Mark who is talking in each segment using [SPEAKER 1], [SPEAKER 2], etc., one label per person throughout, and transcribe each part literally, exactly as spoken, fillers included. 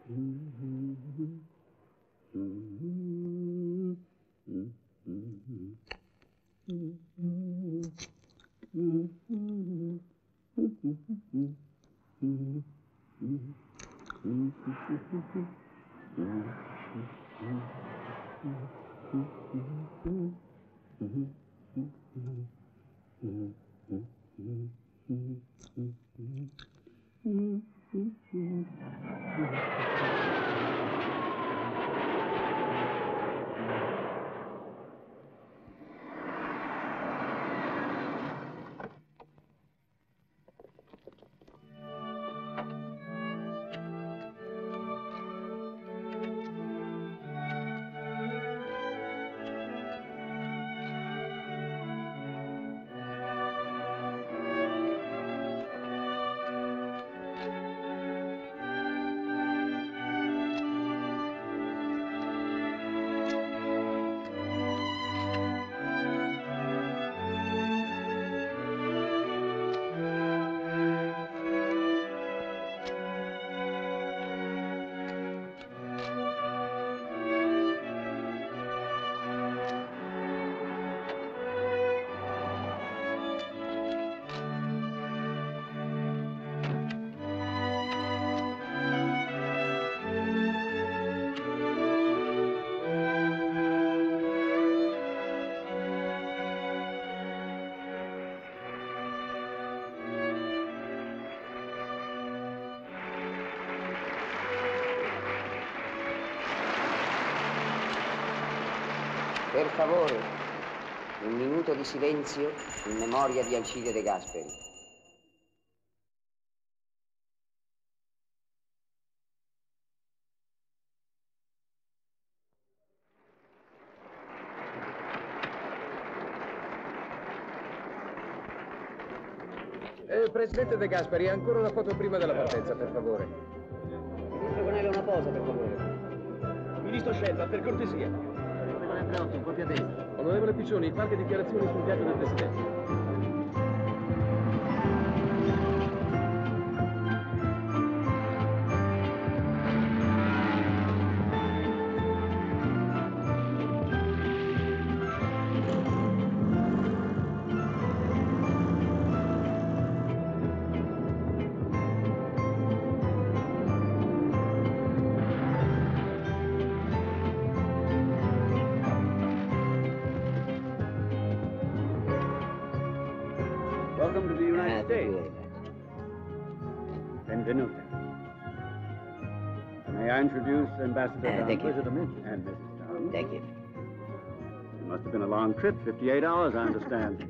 [SPEAKER 1] Per favore, un minuto di silenzio in memoria di Alcide De Gasperi.
[SPEAKER 2] Eh, Presidente De Gasperi, ancora una foto prima della partenza, per favore.
[SPEAKER 1] Ministro Gonello, una posa, per favore.
[SPEAKER 2] Ministro Scelba, per cortesia.
[SPEAKER 1] Andreotti, un po' più a destra.
[SPEAKER 2] Onorevole Piccioni, qualche dichiarazione sul viaggio del Presidente.
[SPEAKER 3] Welcome to the United States. Benvenuto. May I introduce Ambassador
[SPEAKER 1] Uh,
[SPEAKER 3] Don
[SPEAKER 1] thank you.
[SPEAKER 3] and Missus Don?
[SPEAKER 1] Thank you.
[SPEAKER 3] It must have been a long trip, fifty-eight hours, I understand.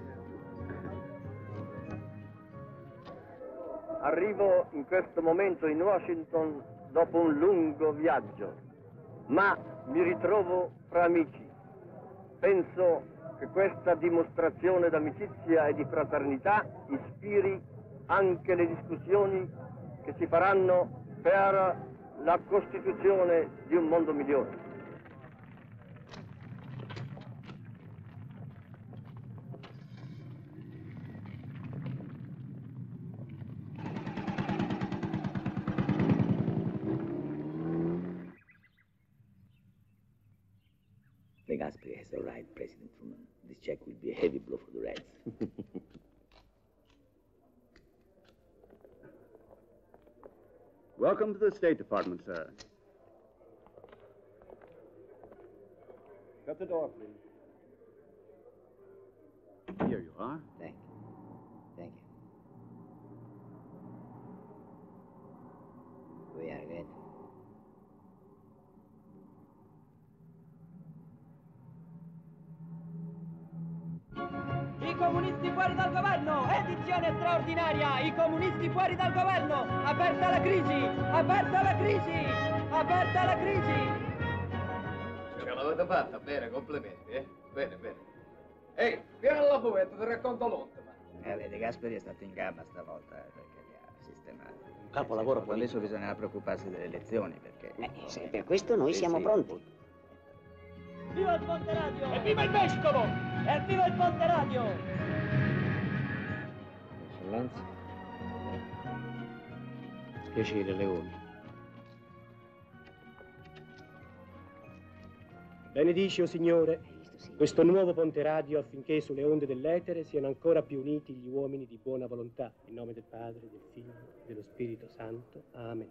[SPEAKER 4] Arrivo in questo momento in Washington dopo un lungo viaggio, ma mi ritrovo fra amici. Penso che questa dimostrazione d'amicizia e di fraternità ispiri anche le discussioni che si faranno per la costituzione di un mondo migliore.
[SPEAKER 5] De Gasperi has arrived, President Truman. This check will be a heavy blow for the Reds.
[SPEAKER 3] Welcome to the State Department, sir. Shut the door, please. Here you are.
[SPEAKER 1] Thank you. Thank you. We are good.
[SPEAKER 6] I comunisti fuori dal governo! Edizione straordinaria! I comunisti fuori dal governo! Aperta la crisi! Aperta la crisi! Aperta la crisi!
[SPEAKER 2] Ce l'avete fatta, bene, complimenti, eh? Bene, bene. Ehi, vieni alla buvetta, ti racconto l'onta.
[SPEAKER 1] Eh, De Gasperi è stato in gamba stavolta eh, perché li ha sistemati.
[SPEAKER 5] Capolavoro
[SPEAKER 1] Adesso
[SPEAKER 5] politico.
[SPEAKER 1] bisognava preoccuparsi delle elezioni perché...
[SPEAKER 7] Eh, se per questo noi
[SPEAKER 1] Sì,
[SPEAKER 7] siamo
[SPEAKER 1] sì.
[SPEAKER 7] pronti.
[SPEAKER 6] Viva il Ponte Radio! E viva il vescovo! E viva il Ponte Radio!
[SPEAKER 5] Eccellenza. Piacere, Leone.
[SPEAKER 7] Benedici, o Signore, questo nuovo ponte radio affinché sulle onde dell'etere siano ancora più uniti gli uomini di buona volontà. In nome del Padre, del Figlio e dello Spirito Santo. Amen.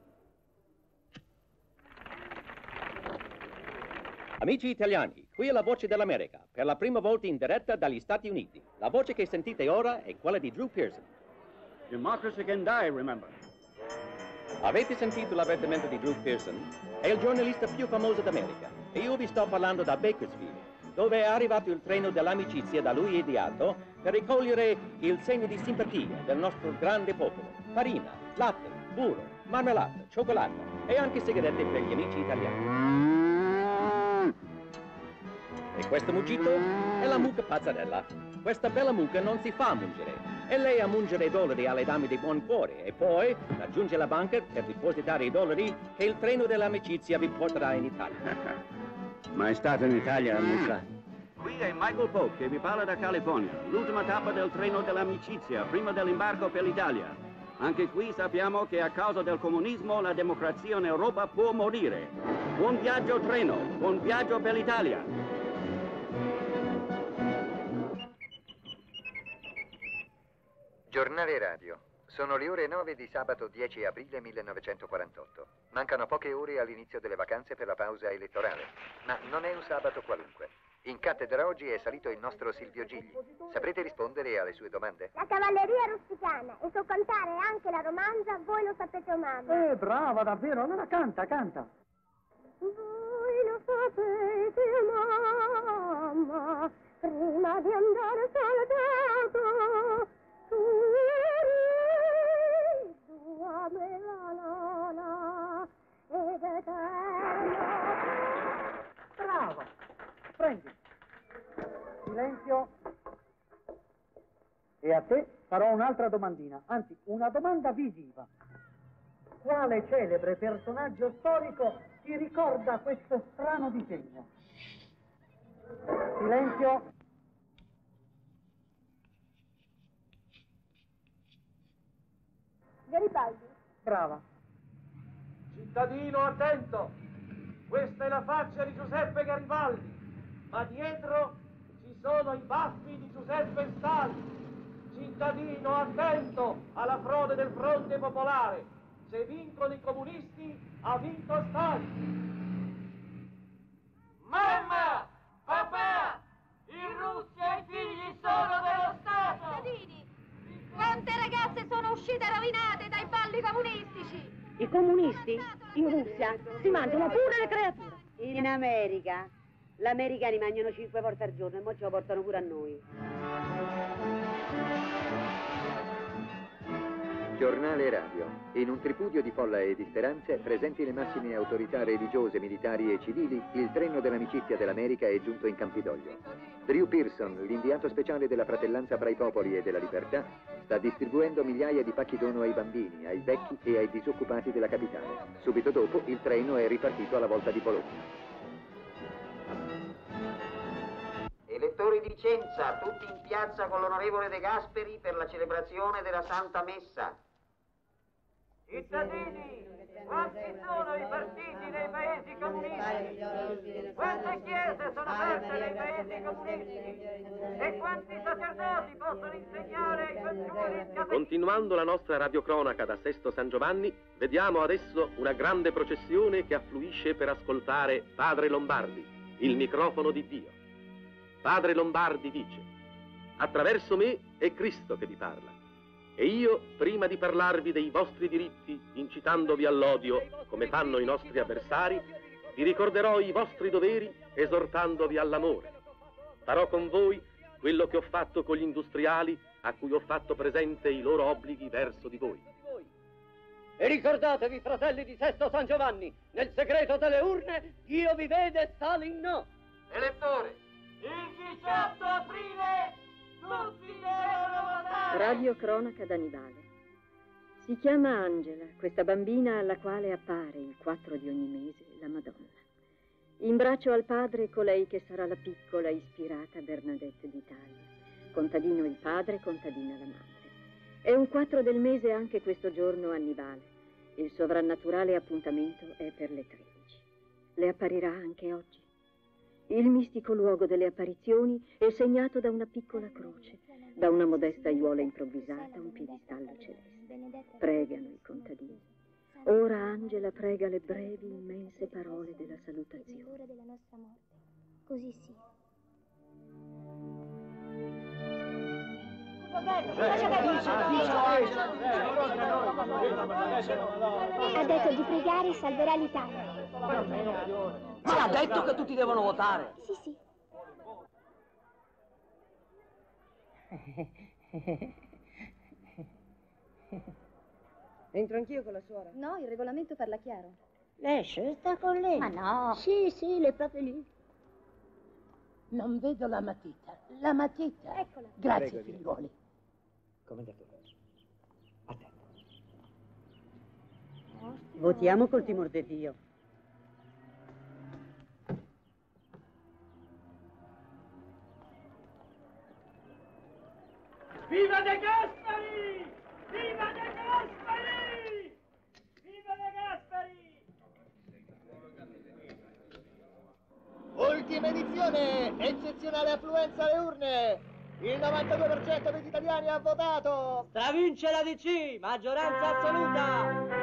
[SPEAKER 8] Amici italiani, qui è la voce dell'America, per la prima volta in diretta dagli Stati Uniti. La voce che sentite ora è quella di Drew Pearson.
[SPEAKER 3] Democracy can die, remember.
[SPEAKER 8] Avete sentito l'avvertimento di Drew Pearson? È il giornalista più famoso d'America e io vi sto parlando da Bakersfield, dove è arrivato il treno dell'amicizia da lui ideato per ricogliere il segno di simpatia del nostro grande popolo. Farina, latte, burro, marmellata, cioccolato e anche sigarette per gli amici italiani. E questo muggito è la mucca pazzarella. Questa bella mucca non si fa mungere. E lei a mungere i dollari alle dame di buon cuore e poi raggiunge la banca per depositare i dollari che il treno dell'amicizia vi porterà in Italia.
[SPEAKER 3] Ma è stato in Italia, mucca? Qui è Michael Pope che vi parla da California. L'ultima tappa del treno dell'amicizia, prima dell'imbarco per l'Italia. Anche qui sappiamo che a causa del comunismo la democrazia in Europa può morire. Buon viaggio treno, buon viaggio per l'Italia.
[SPEAKER 9] Giornale radio. Sono le ore nove di sabato dieci aprile millenovecentoquarantotto. Mancano poche ore all'inizio delle vacanze per la pausa elettorale. Ma non è un sabato qualunque. In cattedra oggi è salito il nostro Silvio Gigli. Saprete rispondere alle sue domande?
[SPEAKER 10] La cavalleria rusticana. E so cantare anche la romanza, voi lo sapete o mamma.
[SPEAKER 6] Eh, brava, davvero. Allora canta, canta.
[SPEAKER 10] Voi lo sapete, mamma, prima di andare soldato, tu eri tua bella nonna ed eterna.
[SPEAKER 6] Brava. Prendi. Silenzio. E a te farò un'altra domandina, anzi una domanda visiva. Quale celebre personaggio storico ti ricorda questo strano disegno? Silenzio.
[SPEAKER 10] Garibaldi.
[SPEAKER 6] Brava.
[SPEAKER 11] Cittadino, attento! Questa è la faccia di Giuseppe Garibaldi, ma dietro ci sono i baffi di Giuseppe Stalin. Cittadino, attento alla frode del fronte popolare. Se vincono i comunisti, ha vinto Stalin. Mamma! Papà! In Russia i figli sono dello Stato!
[SPEAKER 10] Cittadini, quante ragazze sono uscite rovinate dai balli comunistici?
[SPEAKER 12] I comunisti in Russia si mangiano pure le creature.
[SPEAKER 13] In America, gli americani mangiano cinque volte al giorno e mo ce lo portano pure a noi.
[SPEAKER 9] Giornale radio. In un tripudio di folla e di speranze, presenti le massime autorità religiose, militari e civili, il treno dell'amicizia dell'America è giunto in Campidoglio. Drew Pearson, l'inviato speciale della fratellanza fra i popoli e della libertà, sta distribuendo migliaia di pacchi dono ai bambini, ai vecchi e ai disoccupati della capitale. Subito dopo il treno è ripartito alla volta di Bologna.
[SPEAKER 14] Elettori di Vicenza, tutti in piazza con l'onorevole De Gasperi per la celebrazione della Santa Messa.
[SPEAKER 11] Cittadini, quanti sono i partiti nei paesi comunisti? Quante chiese sono aperte nei paesi comunisti? E quanti sacerdoti possono insegnare ai fanciulli?
[SPEAKER 15] Continuando la nostra radiocronaca da Sesto San Giovanni, vediamo adesso una grande processione che affluisce per ascoltare Padre Lombardi, il microfono di Dio. Padre Lombardi dice: attraverso me è Cristo che vi parla. E io, prima di parlarvi dei vostri diritti, incitandovi all'odio, come fanno i nostri avversari, vi ricorderò i vostri doveri, esortandovi all'amore. Farò con voi quello che ho fatto con gli industriali, a cui ho fatto presente i loro obblighi verso di voi.
[SPEAKER 6] E ricordatevi, fratelli di Sesto San Giovanni, nel segreto delle urne, Dio vi vede e Stalin no.
[SPEAKER 11] Elettore, il diciotto aprile tutti devono votare!
[SPEAKER 16] Radio Cronaca d'Annibale. Si chiama Angela, questa bambina alla quale appare il quattro di ogni mese la Madonna. In braccio al padre colei che sarà la piccola ispirata Bernadette d'Italia. Contadino il padre, contadina la madre. È un quattro del mese anche questo giorno Annibale. Il sovrannaturale appuntamento è per le tredici. Le apparirà anche oggi. Il mistico luogo delle apparizioni è segnato da una piccola croce, da una modesta aiuola improvvisata, un piedistallo celeste. Pregano i contadini. Ora Angela prega le brevi, immense parole della salutazione.
[SPEAKER 10] Della nostra morte. Così sia. Ha detto di pregare e salverà l'Italia.
[SPEAKER 6] Ma ha detto che tutti devono votare.
[SPEAKER 10] Sì, sì.
[SPEAKER 17] Entro anch'io con la suora.
[SPEAKER 10] No, il regolamento parla chiaro.
[SPEAKER 17] Esce, sta con lei.
[SPEAKER 10] Ma no.
[SPEAKER 17] Sì, sì, le proprio lì.
[SPEAKER 18] Non vedo la matita. La matita.
[SPEAKER 10] Eccola.
[SPEAKER 18] Grazie,
[SPEAKER 7] Prego,
[SPEAKER 18] figliuoli.
[SPEAKER 7] Commendatore. A te.
[SPEAKER 17] Votiamo col timor di Dio.
[SPEAKER 11] Viva De Gasperi! Viva De Gasperi! Viva De Gasperi!
[SPEAKER 19] Ultima edizione, eccezionale affluenza alle urne. Il novantadue per cento degli italiani ha votato.
[SPEAKER 6] Stravince la D C, maggioranza assoluta.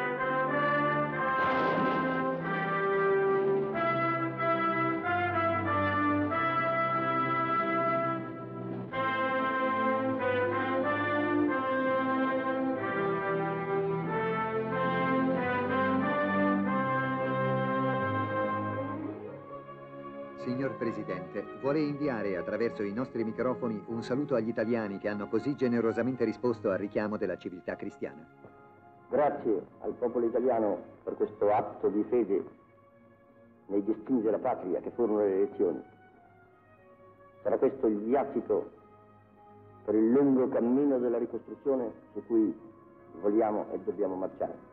[SPEAKER 9] Signor Presidente, vuole inviare attraverso i nostri microfoni un saluto agli italiani che hanno così generosamente risposto al richiamo della civiltà cristiana.
[SPEAKER 4] Grazie al popolo italiano per questo atto di fede nei destini della patria che furono le elezioni. Sarà questo il viatico per il lungo cammino della ricostruzione su cui vogliamo e dobbiamo marciare.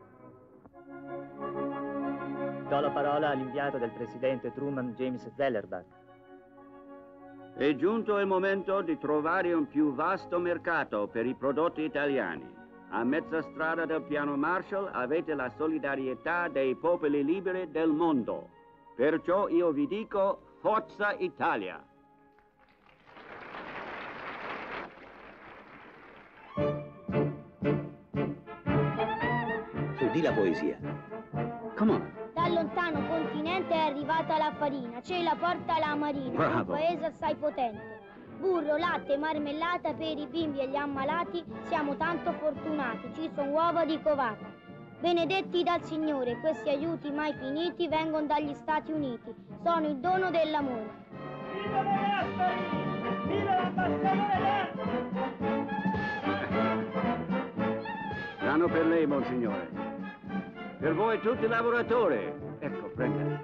[SPEAKER 20] Do la parola all'inviato del presidente Truman, James Zellerbach.
[SPEAKER 3] È giunto il momento di trovare un più vasto mercato per i prodotti italiani. A mezza strada del piano Marshall avete la solidarietà dei popoli liberi del mondo. Perciò io vi dico Forza Italia!
[SPEAKER 5] Su, di la poesia. Come on.
[SPEAKER 10] Dal lontano continente è arrivata la farina, ce la porta la marina,
[SPEAKER 5] Bravo.
[SPEAKER 10] un paese assai potente. Burro, latte, marmellata per i bimbi e gli ammalati, siamo tanto fortunati, ci sono uova di covata. Benedetti dal Signore, questi aiuti mai finiti vengono dagli Stati Uniti, sono il dono dell'amore.
[SPEAKER 11] Viva De Gasperi! Viva l'ambasciatore
[SPEAKER 3] Danno per lei, monsignore. Per voi tutti lavoratori. Ecco, prenda.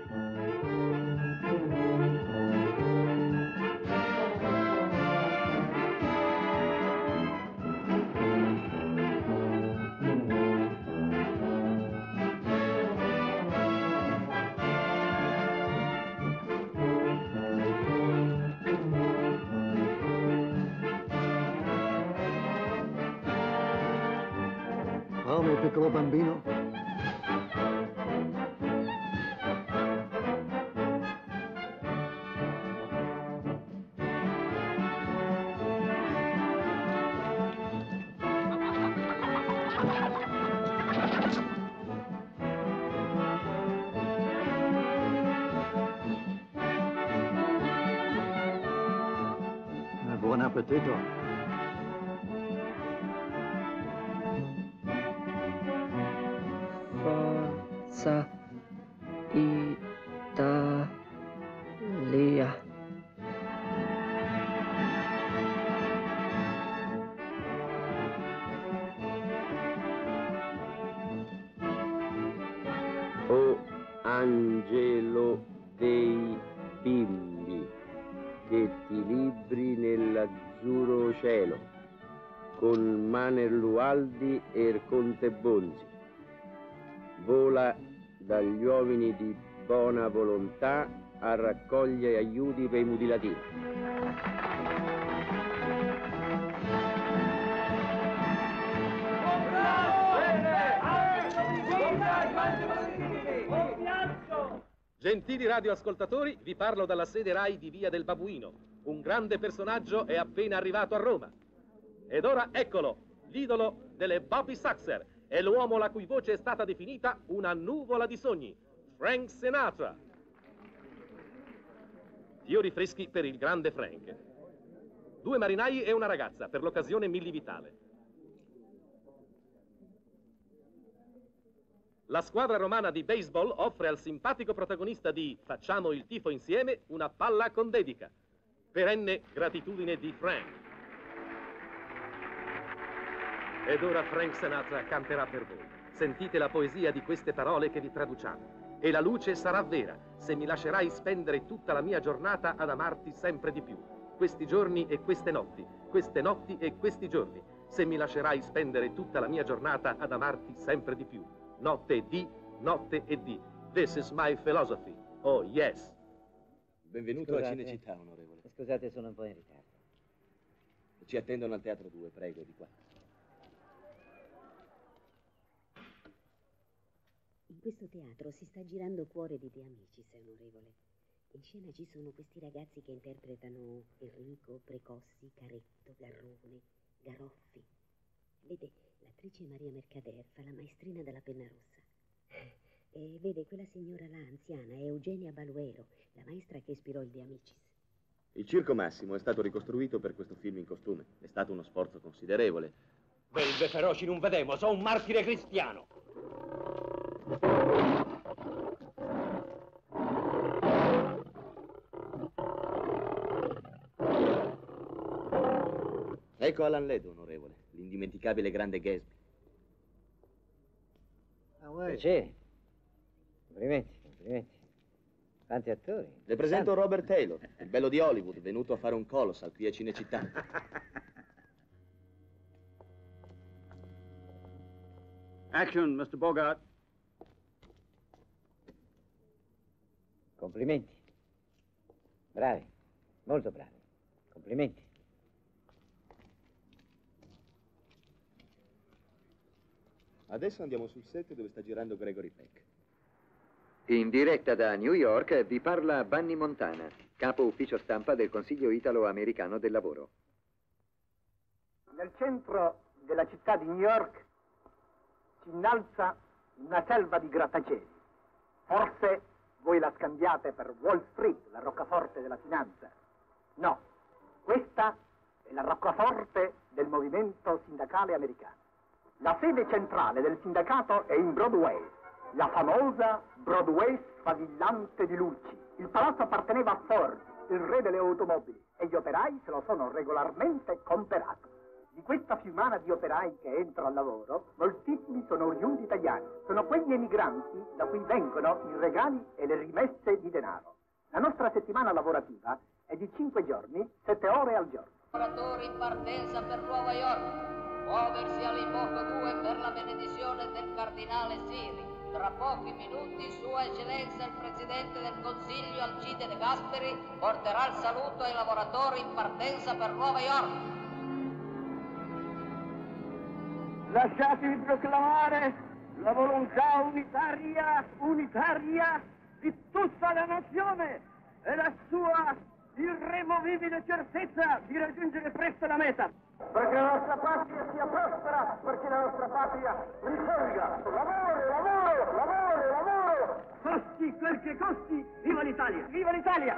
[SPEAKER 4] Come, piccolo bambino? Buon appetito.
[SPEAKER 6] Forza Italia.
[SPEAKER 21] O angelo dei bimbi, che ti libri nell'azzurro cielo, con Manerlualdi e Conte Bonzi. Vola dagli uomini di buona volontà a raccogliere aiuti per i mutilativi.
[SPEAKER 15] Gentili radioascoltatori, vi parlo dalla sede RAI di Via del Babuino. Un grande personaggio è appena arrivato a Roma. Ed ora eccolo, l'idolo delle Bobby Soxer, è l'uomo la cui voce è stata definita una nuvola di sogni, Frank Sinatra. Fiori freschi per il grande Frank. Due marinai e una ragazza, per l'occasione Milli Vitale. La squadra romana di baseball offre al simpatico protagonista di Facciamo il tifo insieme una palla con dedica. Perenne gratitudine di Frank. Ed ora Frank Sinatra canterà per voi. Sentite la poesia di queste parole che vi traduciamo. E la luce sarà vera, se mi lascerai spendere tutta la mia giornata ad amarti sempre di più. Questi giorni e queste notti, queste notti e questi giorni, se mi lascerai spendere tutta la mia giornata ad amarti sempre di più. Notte e dì, notte e dì. This is my philosophy. Oh, yes.
[SPEAKER 21] Benvenuto
[SPEAKER 20] Scusate.
[SPEAKER 21] a Cinecittà, onorevole.
[SPEAKER 20] Scusate, sono un po' in ritardo.
[SPEAKER 21] Ci attendono al Teatro due, prego, di qua.
[SPEAKER 13] In questo teatro si sta girando Cuore di De Amicis, onorevole. In scena ci sono questi ragazzi che interpretano Enrico, Precossi, Caretto, Garrone, Garoffi. Vede, l'attrice Maria Mercader fa la maestrina della penna rossa. E vede, quella signora là, anziana, è Eugenia Baluero, la maestra che ispirò il De Amicis.
[SPEAKER 21] Il Circo Massimo è stato ricostruito per questo film in costume. È stato uno sforzo considerevole.
[SPEAKER 8] Belve feroci non vedemo, sono un martire cristiano.
[SPEAKER 21] Ecco Alan Ledo, onorevole, l'indimenticabile grande Gatsby.
[SPEAKER 20] Ah, piacere. Complimenti, complimenti. Quanti attori?
[SPEAKER 21] Le presento Robert Taylor, il bello di Hollywood, venuto a fare un colossal qui a Cinecittà.
[SPEAKER 3] Action, mister Bogart.
[SPEAKER 20] Complimenti. Bravi, molto bravi. Complimenti.
[SPEAKER 21] Adesso andiamo sul set dove sta girando Gregory Peck.
[SPEAKER 9] In diretta da New York vi parla Bunny Montana, capo ufficio stampa del Consiglio Italo-Americano del Lavoro.
[SPEAKER 19] Nel centro della città di New York si innalza una selva di grattacieli. Forse voi la scambiate per Wall Street, la roccaforte della finanza. No, questa è la roccaforte del movimento sindacale americano. La sede centrale del sindacato è in Broadway, la famosa Broadway sfavillante di luci. Il palazzo apparteneva a Ford, il re delle automobili, e gli operai se lo sono regolarmente comperato. Di questa fiumana di operai che entra al lavoro, moltissimi sono oriundi italiani. Sono quegli emigranti da cui vengono i regali e le rimesse di denaro. La nostra settimana lavorativa è di cinque giorni, sette ore al giorno.
[SPEAKER 2] Lavoratori in partenza per Nuova York. Muoversi all'Ipoco due per la benedizione del cardinale Siri. Tra pochi minuti Sua Eccellenza il Presidente del Consiglio Alcide De Gasperi porterà il saluto ai lavoratori in partenza per Nuova York.
[SPEAKER 19] Lasciatemi proclamare la volontà unitaria, unitaria di tutta la nazione e la sua irremovibile certezza di raggiungere presto la meta. Perché la nostra patria sia prospera, perché la nostra patria risorga. Lavoro, lavoro, lavoro, lavoro! Costi quel che costi, viva l'Italia! Viva l'Italia!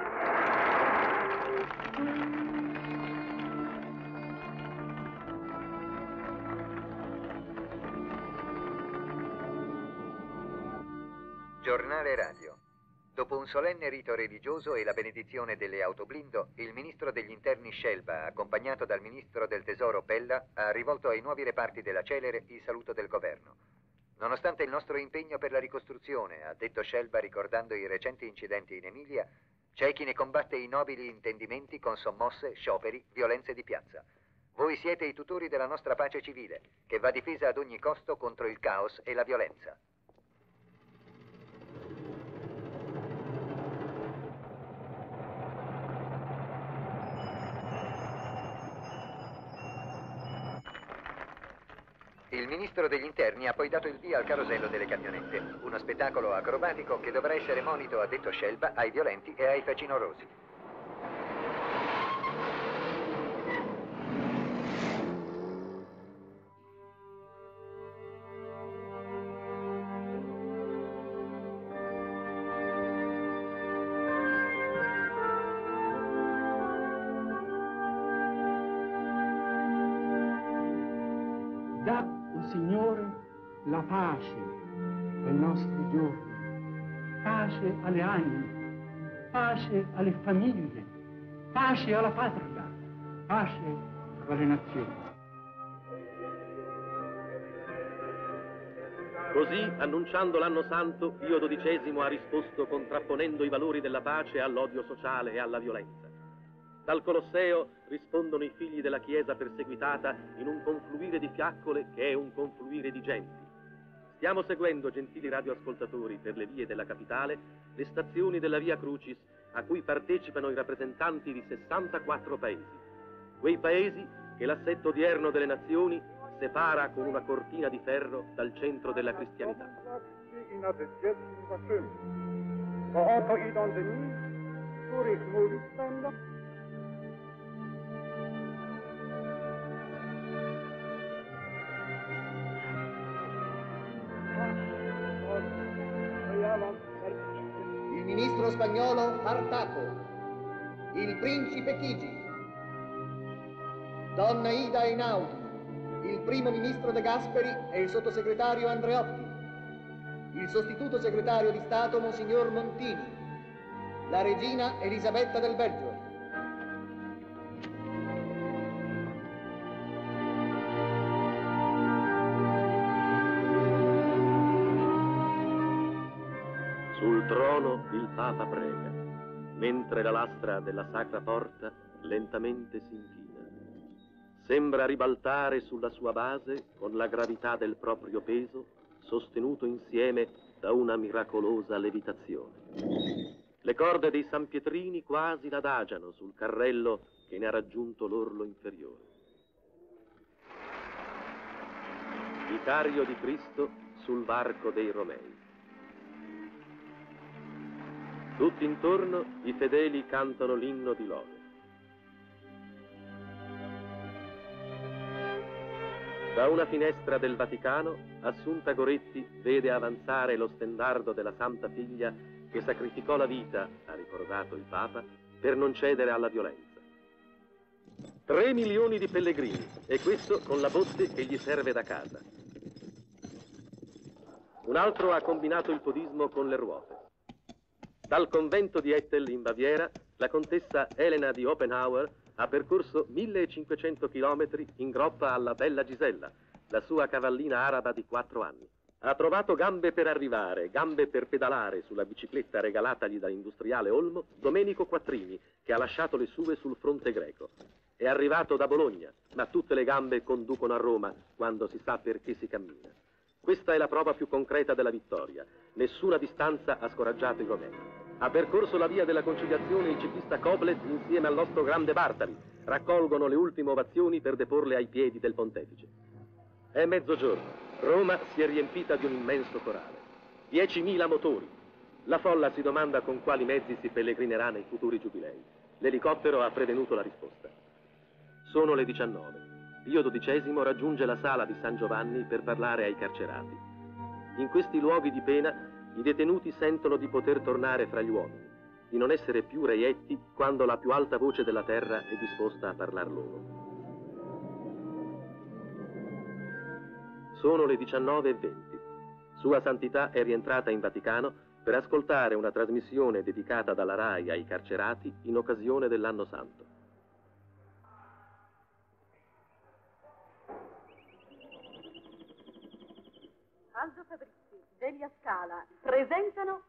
[SPEAKER 9] Giornale radio. Dopo un solenne rito religioso e la benedizione delle auto blindo, il ministro degli interni Scelba, accompagnato dal ministro del tesoro Pella, ha rivolto ai nuovi reparti della Celere il saluto del governo. Nonostante il nostro impegno per la ricostruzione, ha detto Scelba ricordando i recenti incidenti in Emilia, c'è chi ne combatte i nobili intendimenti con sommosse, scioperi, violenze di piazza. Voi siete i tutori della nostra pace civile, che va difesa ad ogni costo contro il caos e la violenza. Il ministro degli interni ha poi dato il via al carosello delle camionette, uno spettacolo acrobatico che dovrà essere monito, ha detto Scelba, ai violenti e ai facinorosi.
[SPEAKER 1] Dà, o Signore, la pace ai nostri giorni, pace alle anime, pace alle famiglie, pace alla patria, pace tra le nazioni.
[SPEAKER 15] Così, annunciando l'anno santo, Pio dodicesimo ha risposto contrapponendo i valori della pace all'odio sociale e alla violenza. Dal Colosseo rispondono i figli della Chiesa perseguitata in un confluire di fiaccole che è un confluire di genti. Stiamo seguendo, gentili radioascoltatori, per le vie della capitale, le stazioni della Via Crucis a cui partecipano i rappresentanti di sessantaquattro paesi. Quei paesi che l'assetto odierno delle nazioni separa con una cortina di ferro dal centro della cristianità.
[SPEAKER 22] Il ministro spagnolo Artaco, il principe Chigi, donna Ida Einaudi, il primo ministro De Gasperi e il sottosegretario Andreotti, il sostituto segretario di Stato Monsignor Montini, la regina Elisabetta del Belgio.
[SPEAKER 15] Sul trono il Papa prega, mentre la lastra della Sacra Porta lentamente si inchina. Sembra ribaltare sulla sua base con la gravità del proprio peso, sostenuto insieme da una miracolosa levitazione. Le corde dei Sanpietrini quasi l'adagiano sul carrello che ne ha raggiunto l'orlo inferiore. Vicario di Cristo sul varco dei Romei. Tutti intorno i fedeli cantano l'inno di lode. Da una finestra del Vaticano, Assunta Goretti vede avanzare lo stendardo della Santa Figlia che sacrificò la vita, ha ricordato il Papa, per non cedere alla violenza. Tre milioni di pellegrini, e questo con la botte che gli serve da casa. Un altro ha combinato il podismo con le ruote. Dal convento di Ettel in Baviera, la contessa Elena di Oppenhauer ha percorso millecinquecento chilometri in groppa alla bella Gisella, la sua cavallina araba di quattro anni. Ha trovato gambe per arrivare, gambe per pedalare sulla bicicletta regalatagli dall'industriale Olmo Domenico Quattrini, che ha lasciato le sue sul fronte greco. È arrivato da Bologna, ma tutte le gambe conducono a Roma quando si sa perché si cammina. Questa è la prova più concreta della vittoria. Nessuna distanza ha scoraggiato i romeni. Ha percorso la via della conciliazione il ciclista Koblet insieme al nostro grande Bartali. Raccolgono le ultime ovazioni per deporle ai piedi del pontefice. È mezzogiorno. Roma si è riempita di un immenso corale. diecimila motori. La folla si domanda con quali mezzi si pellegrinerà nei futuri giubilei. L'elicottero ha prevenuto la risposta. Sono le diciannove. Pio dodicesimo raggiunge la sala di San Giovanni per parlare ai carcerati. In questi luoghi di pena i detenuti sentono di poter tornare fra gli uomini, di non essere più reietti quando la più alta voce della terra è disposta a parlar loro. Sono le diciannove e venti. Sua Santità è rientrata in Vaticano per ascoltare una trasmissione dedicata dalla RAI ai carcerati in occasione dell'Anno Santo.
[SPEAKER 12] Aldo Fabrizi, Delia Scala, presentano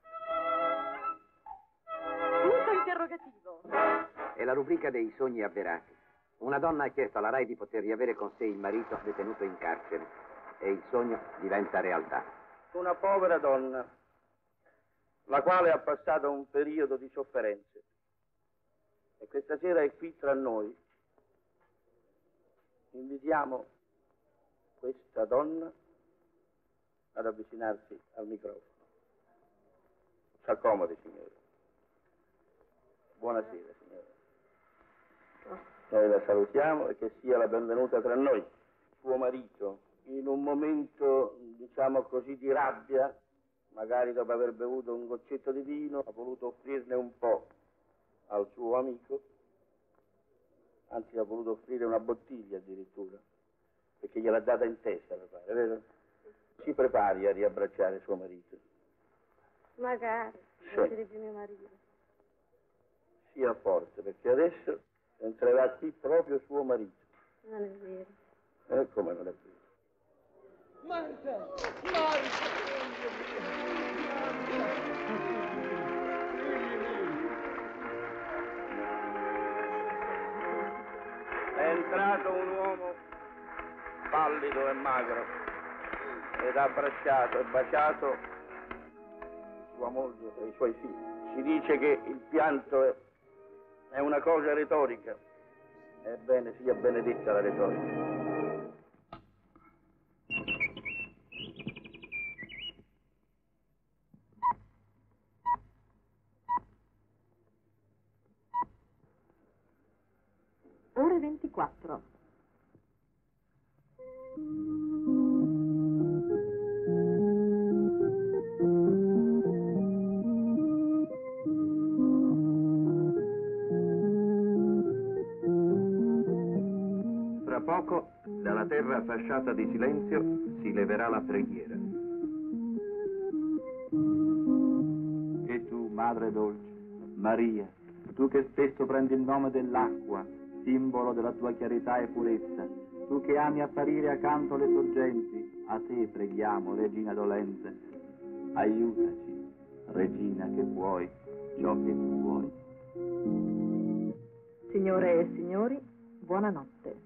[SPEAKER 12] punto interrogativo.
[SPEAKER 14] È la rubrica dei sogni avverati. Una donna ha chiesto alla RAI di poter riavere con sé il marito detenuto in carcere e il sogno diventa realtà.
[SPEAKER 11] Una povera donna, la quale ha passato un periodo di sofferenze e questa sera è qui tra noi. Invitiamo
[SPEAKER 16] questa donna ad avvicinarsi al microfono. Si accomodi, signore. Buonasera, signore. Noi la salutiamo e che sia la benvenuta tra noi. Suo marito, in un momento, diciamo così, di rabbia, magari dopo aver bevuto un goccetto di vino, ha voluto offrirne un po' al suo amico, anzi ha voluto offrire una bottiglia addirittura, perché gliel'ha data in testa, mi pare, vero? Si prepari a riabbracciare suo marito.
[SPEAKER 12] Magari,
[SPEAKER 16] Sì.
[SPEAKER 12] non essere più mio marito.
[SPEAKER 16] Sia forte, perché adesso entrerà qui proprio suo marito.
[SPEAKER 12] Non è vero.
[SPEAKER 16] E come non è vero?
[SPEAKER 11] Marta! Marta!
[SPEAKER 16] È entrato un uomo pallido e magro ed ha abbracciato e baciato sua moglie e i suoi figli. Si dice che il pianto è, è una cosa retorica. Ebbene, sia benedetta la retorica.
[SPEAKER 12] Ore ventiquattro.
[SPEAKER 15] Fra poco, dalla terra fasciata di silenzio, si leverà la preghiera.
[SPEAKER 18] E tu, Madre dolce, Maria, tu che spesso prendi il nome dell'acqua, simbolo della tua chiarità e purezza, tu che ami apparire accanto alle sorgenti, a te preghiamo, Regina dolente. Aiutaci, Regina che puoi ciò che tu vuoi.
[SPEAKER 12] Signore e signori, buonanotte.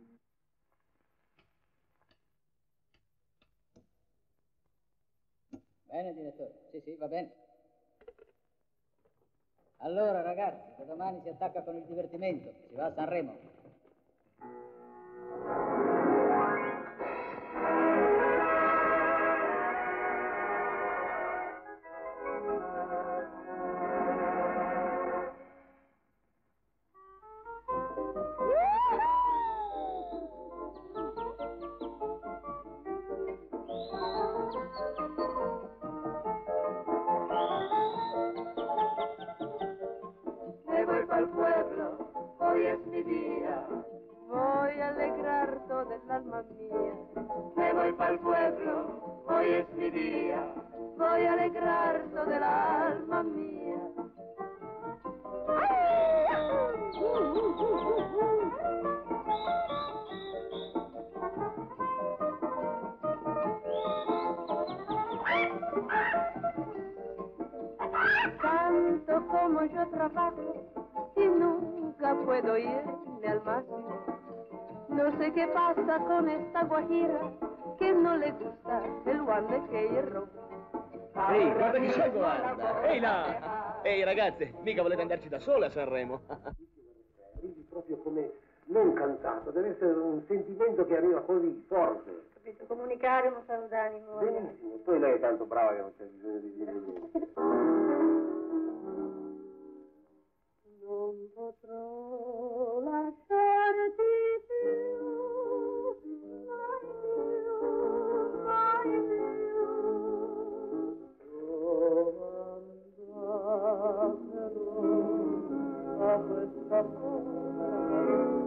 [SPEAKER 2] Bene, direttore. Sì, sì, va bene. Allora, ragazzi, da domani si attacca con il divertimento. Si va a Sanremo.
[SPEAKER 23] Me voy pa'l pueblo, hoy es mi día. Voy a alegrar toda el alma mía. Me voy pa'l pueblo, hoy es mi día. Voy a alegrar toda el alma mía. Tanto como yo trabajo y nunca puedo irme al máximo. No sé qué pasa con esta guajira que no le gusta el guante che hierro.
[SPEAKER 21] Ehi, guarda chi c'è, guarda! Ehi là! Ehi ragazze, mica volete andarci da sole a Sanremo?
[SPEAKER 4] Quindi proprio come non cantato, deve essere un sentimento che arriva così forte.
[SPEAKER 12] Capito? Comunicare uno stato d'animo.
[SPEAKER 4] Benissimo, poi lei è tanto brava che non c'è bisogno di dire niente.
[SPEAKER 23] Non potrò lasciarti più, mai più, mai più. Io andrò a questa povera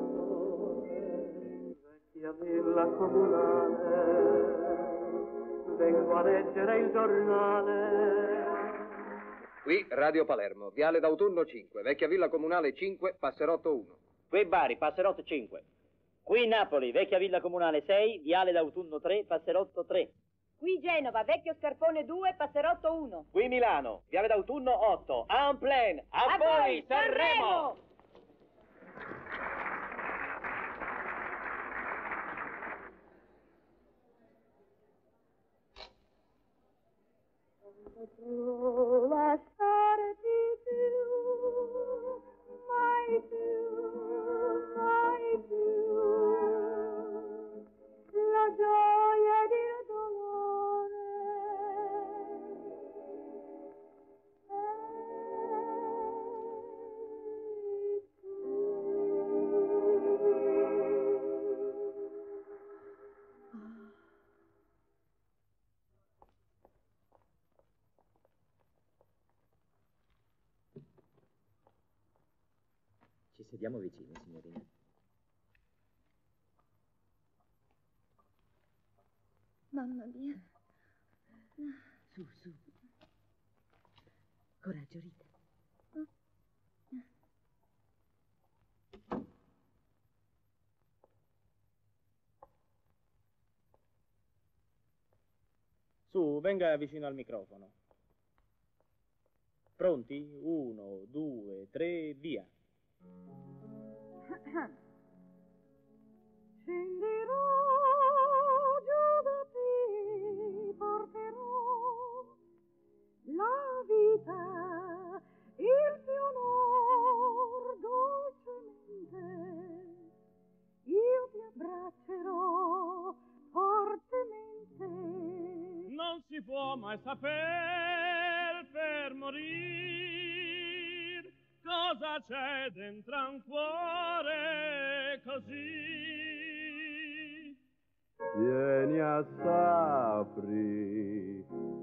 [SPEAKER 23] vecchia villa comunale, vengo a leggere il giornale.
[SPEAKER 14] Qui Radio Palermo, Viale d'Autunno cinque, Vecchia Villa Comunale cinque, Passerotto uno.
[SPEAKER 20] Qui Bari, Passerotto cinque. Qui Napoli, Vecchia Villa Comunale sei, Viale d'Autunno tre, Passerotto tre.
[SPEAKER 12] Qui Genova, Vecchio Scarpone due, Passerotto uno.
[SPEAKER 20] Qui Milano, Viale d'Autunno otto, en plein, a,
[SPEAKER 12] A
[SPEAKER 20] voi
[SPEAKER 12] voi,
[SPEAKER 20] Sanremo!
[SPEAKER 23] Potrò lasciarti più, mai più, mai più. La gioia
[SPEAKER 5] Ci sediamo vicini, signorina.
[SPEAKER 12] Mamma mia.
[SPEAKER 13] Su, su. Coraggio, Rita.
[SPEAKER 6] Su, venga vicino al microfono. Pronti? Uno, due, tre, via.
[SPEAKER 23] Scenderò giù da te, porterò la vita, il mio onor dolcemente, io ti abbraccerò fortemente.
[SPEAKER 11] Non si può mai saper per morir cosa c'è dentro un cuore così.
[SPEAKER 7] Vieni a Sapri,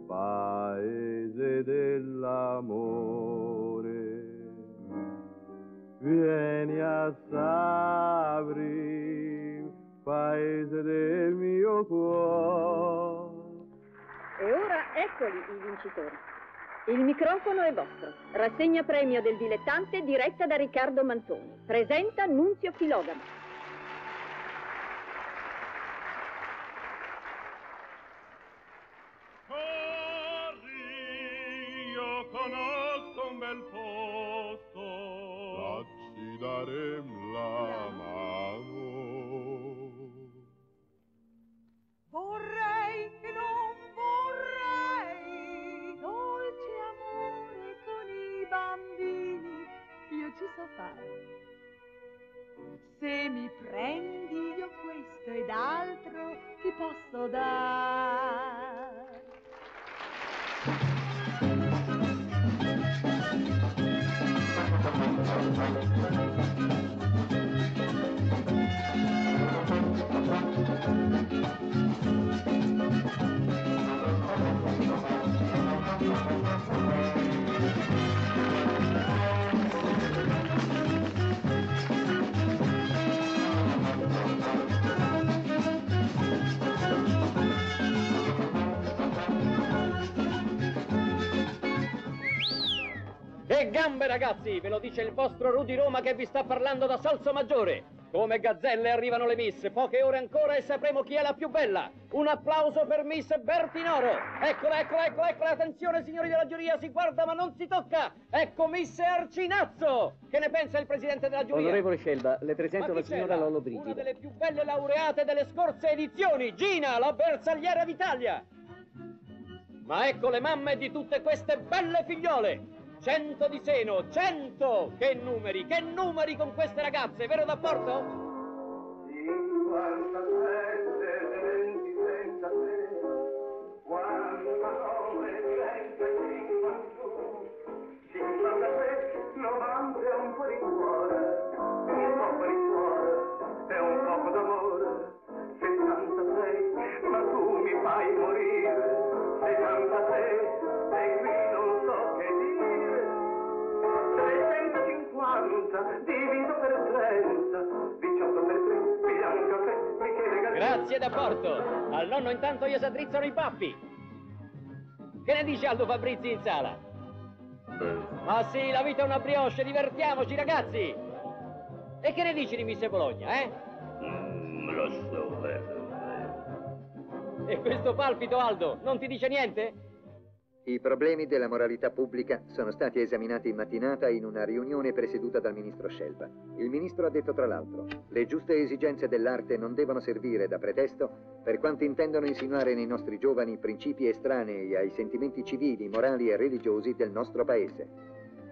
[SPEAKER 7] paese dell'amore. Vieni a Sapri, paese del mio cuore.
[SPEAKER 12] E ora eccoli i vincitori. Il microfono è vostro. Rassegna premio del dilettante diretta da Riccardo Manzoni. Presenta Nunzio Filogamo.
[SPEAKER 11] Corri, io conosco un bel posto.
[SPEAKER 7] Facci dare la mano.
[SPEAKER 23] Vorrei che non vorrei, dolce amore con i bambini, io ci so fare. Se mi prendi io questo ed altro ti posso dare.
[SPEAKER 6] Che gambe, ragazzi! Ve lo dice il vostro Rudy Roma che vi sta parlando da Salso Maggiore. Come gazzelle arrivano le miss, poche ore ancora e sapremo chi è la più bella. Un applauso per Miss Bertinoro. Eccola, eccola, eccola, eccola, attenzione signori della giuria, si guarda ma non si tocca. Ecco Miss Arcinazzo. Che ne pensa il presidente della giuria?
[SPEAKER 5] Onorevole Scelba, le presento la signora Lollo Brigida.
[SPEAKER 6] Una delle più belle laureate delle scorse edizioni, Gina, la bersagliera d'Italia. Ma ecco le mamme di tutte queste belle figliole. Cento di seno, cento! Che numeri, che numeri con queste ragazze, vero d'apporto?
[SPEAKER 23] cinquantasette, venti, trentasei, quarantanove, trenta, cinquantuno, cinquantasei, novanta e un po' di cuore, un po' di cuore e un po' d'amore, sessantasei, ma tu mi fai morire, settantasei, e qui non so che dire, trecentocinquanta, diviso per trenta, diciotto per tre, bianca tre, Michele Gazzini.
[SPEAKER 6] Grazie d'apporto. Al nonno intanto gli si addrizzano i baffi. Che ne dice Aldo Fabrizi in sala? Ma sì, la vita è una brioche, divertiamoci ragazzi. E che ne dici di Miss Bologna, eh?
[SPEAKER 7] Mm, lo so, eh.
[SPEAKER 6] E questo palpito, Aldo, non ti dice niente?
[SPEAKER 9] I problemi della moralità pubblica sono stati esaminati in mattinata in una riunione presieduta dal ministro Scelba. Il ministro ha detto tra l'altro: le giuste esigenze dell'arte non devono servire da pretesto per quanto intendono insinuare nei nostri giovani principi estranei ai sentimenti civili, morali e religiosi del nostro paese.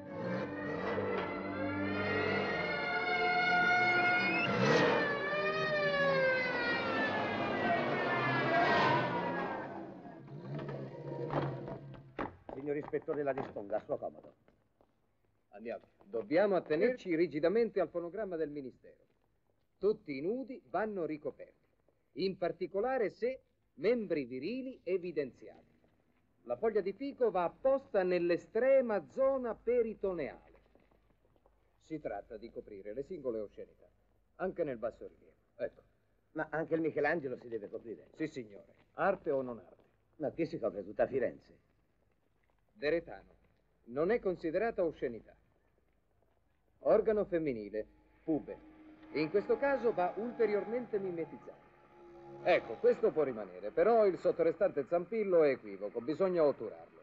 [SPEAKER 17] Signor ispettore della Disponga, a suo comodo. Andiamo. Dobbiamo attenerci rigidamente al fonogramma del Ministero. Tutti i nudi vanno ricoperti, in particolare se membri virili evidenziati. La foglia di fico va apposta nell'estrema zona peritoneale. Si tratta di coprire le singole oscenità, anche nel bassorilievo. Ecco.
[SPEAKER 3] Ma anche il Michelangelo si deve coprire?
[SPEAKER 17] Sì, signore. Arte o non arte.
[SPEAKER 3] Ma qui si copre tutta Firenze.
[SPEAKER 17] Deretano. Non è considerata oscenità. Organo femminile, pube. In questo caso va ulteriormente mimetizzato. Ecco, questo può rimanere, però il sottorestante zampillo è equivoco, bisogna otturarlo.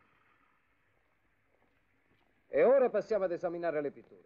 [SPEAKER 17] E ora passiamo ad esaminare le pitture.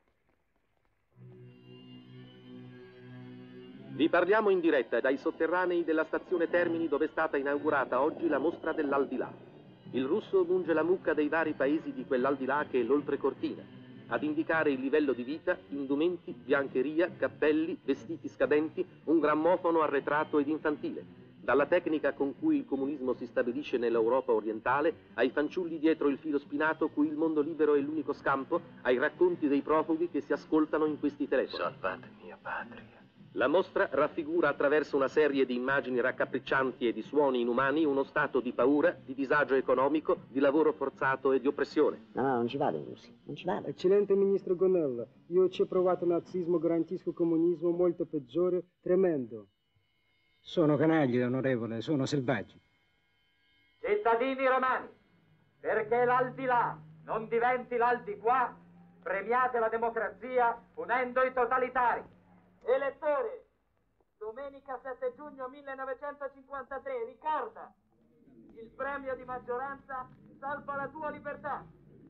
[SPEAKER 15] Vi parliamo in diretta dai sotterranei della stazione Termini, dove è stata inaugurata oggi la mostra dell'Aldilà. Il russo munge la mucca dei vari paesi di quell'aldilà che è l'oltrecortina, ad indicare il livello di vita, indumenti, biancheria, cappelli, vestiti scadenti, un grammofono arretrato ed infantile. Dalla tecnica con cui il comunismo si stabilisce nell'Europa orientale, ai fanciulli dietro il filo spinato cui il mondo libero è l'unico scampo, ai racconti dei profughi che si ascoltano in questi telefoni.
[SPEAKER 8] Salvate mia patria.
[SPEAKER 15] La mostra raffigura attraverso una serie di immagini raccapriccianti e di suoni inumani uno stato di paura, di disagio economico, di lavoro forzato e di oppressione.
[SPEAKER 13] No, no, non ci vado in Russia, non ci vado.
[SPEAKER 10] Eccellente ministro Gonella, io ci ho provato nazismo, garantisco comunismo molto peggiore, tremendo. Sono canaglie, onorevole, sono selvaggi.
[SPEAKER 11] Cittadini romani, perché l'aldilà non diventi l'aldiquà, premiate la democrazia punendo i totalitari. Elettori, domenica sette giugno millenovecentocinquantatré, ricorda, il premio di maggioranza salva la tua libertà.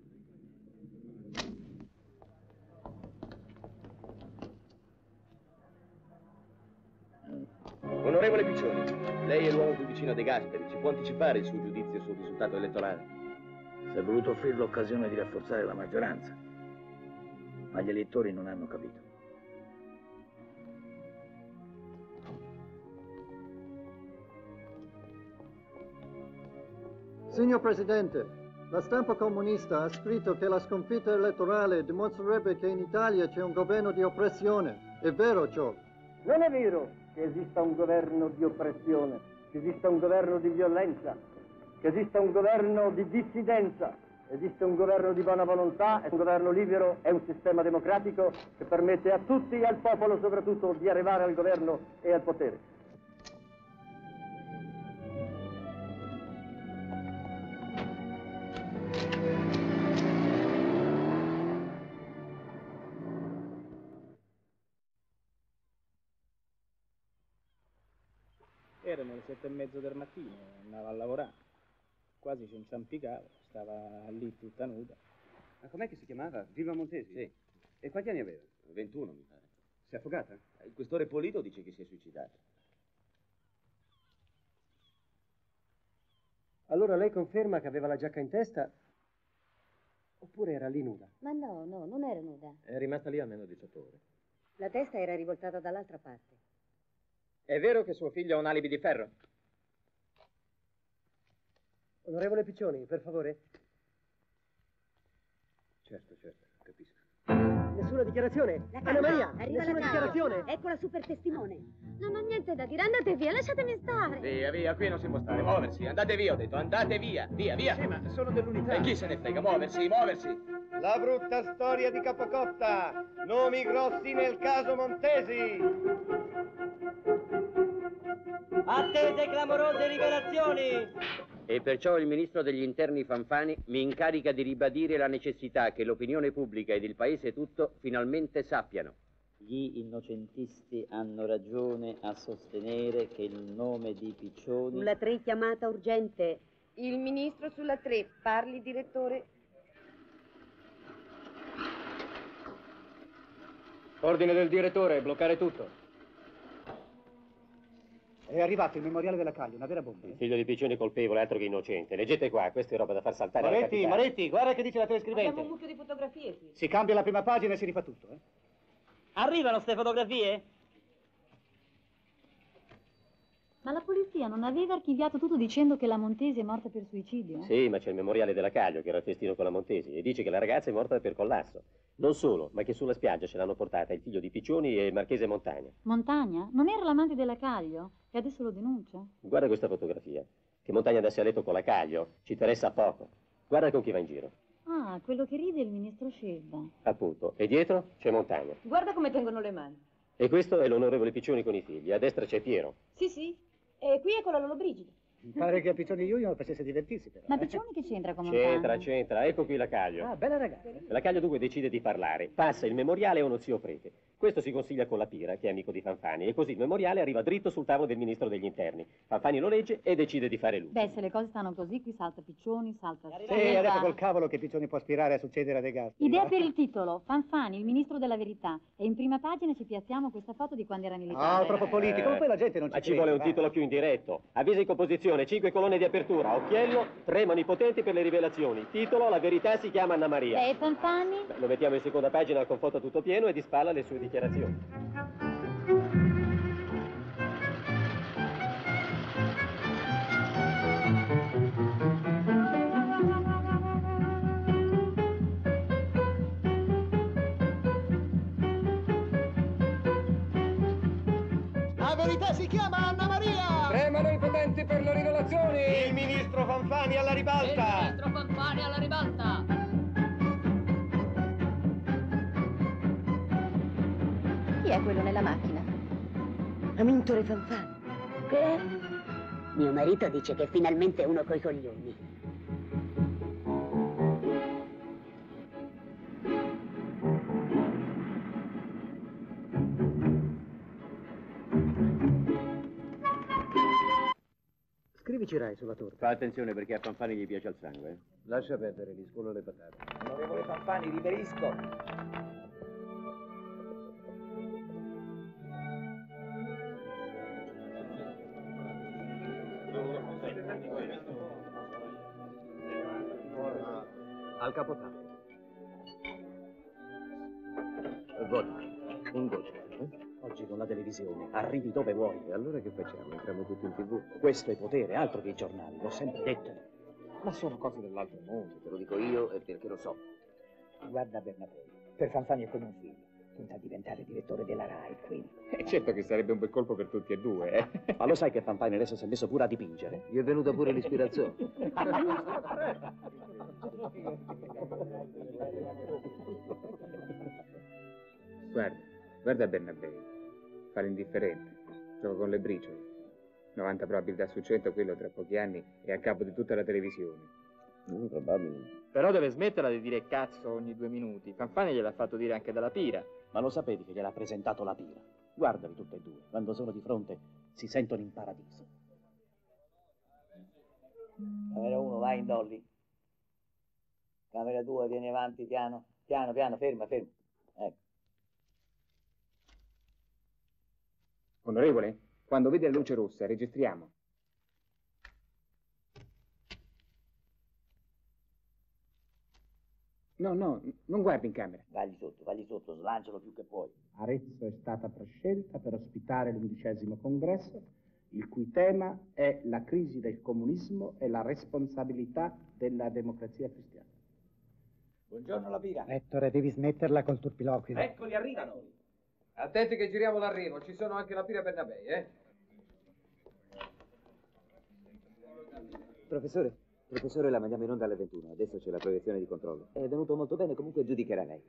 [SPEAKER 21] Onorevole Piccioni, lei è l'uomo più vicino a De Gasperi, ci può anticipare il suo giudizio sul risultato elettorale?
[SPEAKER 8] Si è voluto offrire l'occasione di rafforzare la maggioranza, ma gli elettori non hanno capito.
[SPEAKER 22] Signor Presidente, la stampa comunista ha scritto che la sconfitta elettorale dimostrerebbe che in Italia c'è un governo di oppressione. È vero ciò?
[SPEAKER 4] Non è vero che esista un governo di oppressione, che esista un governo di violenza, che esista un governo di dissidenza. Esiste un governo di buona volontà, è un governo libero, è un sistema democratico che permette a tutti e al popolo soprattutto di arrivare al governo e al potere.
[SPEAKER 1] Erano le sette e mezzo del mattino, andava a lavorare, quasi ci inciampicava, stava lì tutta nuda.
[SPEAKER 21] Ma com'è che si chiamava? Viva Montesi? Sì. E quanti anni aveva? ventuno, mi pare. Si è affogata? Il questore Polito dice che si è suicidata.
[SPEAKER 10] Allora lei conferma che aveva la giacca in testa? Oppure era lì nuda?
[SPEAKER 13] Ma no, no, non era nuda.
[SPEAKER 21] È rimasta lì almeno diciotto ore.
[SPEAKER 13] La testa era rivoltata dall'altra parte.
[SPEAKER 6] È vero che suo figlio ha un alibi di ferro?
[SPEAKER 10] Onorevole Piccioni, per favore.
[SPEAKER 21] Certo, certo, capisco.
[SPEAKER 10] Nessuna dichiarazione?
[SPEAKER 13] La
[SPEAKER 10] Anna Maria,
[SPEAKER 13] arriva
[SPEAKER 10] nessuna
[SPEAKER 13] la
[SPEAKER 10] dichiarazione?
[SPEAKER 13] Ecco la super testimone.
[SPEAKER 24] Non ho niente da dire, andate via, lasciatemi stare.
[SPEAKER 6] Via, via, qui non si può stare, muoversi, andate via, ho detto, andate via, via, via.
[SPEAKER 21] Sì, ma sono dell'unità.
[SPEAKER 6] E chi se ne frega, muoversi, muoversi.
[SPEAKER 11] La brutta storia di Capocotta, nomi grossi nel caso Montesi.
[SPEAKER 20] Attese clamorose rivelazioni!
[SPEAKER 6] E perciò il ministro degli interni Fanfani mi incarica di ribadire la necessità che l'opinione pubblica ed il paese tutto finalmente sappiano.
[SPEAKER 20] Gli innocentisti hanno ragione a sostenere che il nome di Piccioni...
[SPEAKER 13] Sulla tre chiamata urgente.
[SPEAKER 24] Il ministro sulla tre, parli direttore.
[SPEAKER 6] Ordine del direttore, bloccare tutto.
[SPEAKER 19] È arrivato il memoriale della Caglio, una vera bomba.
[SPEAKER 6] Il figlio di Piccioni colpevole, altro che innocente. Leggete qua, questa è roba da far saltare la
[SPEAKER 19] Maretti,
[SPEAKER 6] capitale.
[SPEAKER 19] Maretti, guarda che dice la telescrivente.
[SPEAKER 24] Abbiamo un mucchio di fotografie qui.
[SPEAKER 19] Si cambia la prima pagina e si rifà tutto, eh?
[SPEAKER 20] Arrivano ste fotografie?
[SPEAKER 24] Ma la polizia non aveva archiviato tutto dicendo che la Montesi è morta per suicidio?
[SPEAKER 6] Sì, ma c'è il memoriale della Caglio, che era il festino con la Montesi, e dice che la ragazza è morta per collasso. Non solo, ma che sulla spiaggia ce l'hanno portata il figlio di Piccioni e il marchese Montagna.
[SPEAKER 24] Montagna? Non era l'amante della Caglio? E adesso lo denuncia?
[SPEAKER 6] Guarda questa fotografia. Che Montagna andasse a letto con la Caglio ci interessa poco. Guarda con chi va in giro.
[SPEAKER 24] Ah, quello che ride è il ministro Scelba.
[SPEAKER 15] Appunto. E dietro c'è Montagna.
[SPEAKER 24] Guarda come tengono le mani.
[SPEAKER 15] E questo è l'onorevole Piccioni con i figli. A destra c'è Piero.
[SPEAKER 24] Sì, sì. E qui è con la Lollobrigida.
[SPEAKER 2] Mi pare che a Piccioni Junior facesse divertirsi, però.
[SPEAKER 24] Ma Piccioni che c'entra con Montagna?
[SPEAKER 15] C'entra, c'entra. Ecco qui Lacaglio.
[SPEAKER 2] Ah, bella ragazza.
[SPEAKER 15] Lacaglio dunque decide di parlare. Passa il memoriale a uno zio prete. Questo si consiglia con la Pira, che è amico di Fanfani, e così il memoriale arriva dritto sul tavolo del ministro degli interni. Fanfani lo legge e decide di fare lui.
[SPEAKER 24] Beh, se le cose stanno così, qui salta Piccioni, salta
[SPEAKER 2] Sì,
[SPEAKER 24] Scelba.
[SPEAKER 2] adesso col cavolo che Piccioni può aspirare a succedere a De Gasperi.
[SPEAKER 24] Idea per il titolo, Fanfani, il ministro della verità. E in prima pagina ci piazziamo questa foto di quando era militare.
[SPEAKER 2] Ah, troppo politico, ma poi la gente non ci
[SPEAKER 15] Ma ci
[SPEAKER 2] crede,
[SPEAKER 15] vuole un
[SPEAKER 2] va.
[SPEAKER 15] titolo più indiretto. Avvisi in composizione, cinque colonne di apertura, occhiello, tre manipotenti per le rivelazioni. Titolo, la verità si chiama Anna Maria.
[SPEAKER 24] E Fanfani?
[SPEAKER 15] Beh, lo mettiamo in seconda pagina con foto tutto pieno e di spalla le sue dichiarazioni.
[SPEAKER 22] La verità si chiama Anna Maria!
[SPEAKER 17] Tremano i potenti per le rivelazioni!
[SPEAKER 11] Il ministro Fanfani alla ribalta!
[SPEAKER 24] Il ministro Fanfani alla ribalta! Chi è quello nella macchina?
[SPEAKER 13] Amintore Fanfani. Che? Mio marito dice che finalmente è uno coi coglioni.
[SPEAKER 2] Scrivici Rai sulla torta.
[SPEAKER 21] Fa attenzione perché a Fanfani gli piace al sangue. Eh?
[SPEAKER 17] Lascia perdere, gli scolo le patate.
[SPEAKER 5] Onorevole Fanfani, riverisco.
[SPEAKER 17] Al capotanno. Vodka, un goccio. Eh?
[SPEAKER 5] Oggi con la televisione arrivi dove vuoi.
[SPEAKER 17] E allora che facciamo? Entriamo tutti in tv?
[SPEAKER 5] Questo è potere, altro che i giornali, l'ho sempre detto.
[SPEAKER 17] Ma sono cose dell'altro mondo.
[SPEAKER 5] Te lo dico io e perché lo so. Guarda Bernabé, per Fanfani è come un figlio. Punta a diventare direttore della Rai, quindi.
[SPEAKER 17] E certo che sarebbe un bel colpo per tutti e due, eh?
[SPEAKER 5] Ma lo sai che Fanfani adesso si è messo pure a dipingere?
[SPEAKER 17] Gli è venuta pure l'ispirazione. Guarda, guarda Bernabé, fa l'indifferente, gioca con le briciole. novanta probabilità su cento, quello tra pochi anni è a capo di tutta la televisione.
[SPEAKER 21] Mm, probabile.
[SPEAKER 14] Però deve smetterla di dire cazzo ogni due minuti. Fanfani gliel'ha fatto dire anche dalla Pira.
[SPEAKER 5] Ma lo sapevi che gliel'ha presentato la Pira? Guardali tutte e due, quando sono di fronte si sentono in paradiso.
[SPEAKER 16] Camera uno, vai in dolly. Camera due, vieni avanti, piano, piano, piano, ferma, ferma. Ecco.
[SPEAKER 17] Onorevole, quando vede la luce rossa, registriamo. No, no, non guardi in camera.
[SPEAKER 16] Vagli sotto, vagli sotto, slancialo più che puoi.
[SPEAKER 18] Arezzo è stata prescelta per ospitare l'undicesimo congresso, il cui tema è la crisi del comunismo e la responsabilità della democrazia cristiana.
[SPEAKER 16] Buongiorno la Pira.
[SPEAKER 2] Ettore, devi smetterla col turpiloquio.
[SPEAKER 14] Eccoli, arrivano.
[SPEAKER 17] Attenti che giriamo l'arrivo, ci sono anche la Pira Bernabé, eh?
[SPEAKER 3] Professore, professore, la mandiamo in onda alle ventuno. Adesso c'è la proiezione di controllo. È venuto molto bene, comunque giudicherà lei.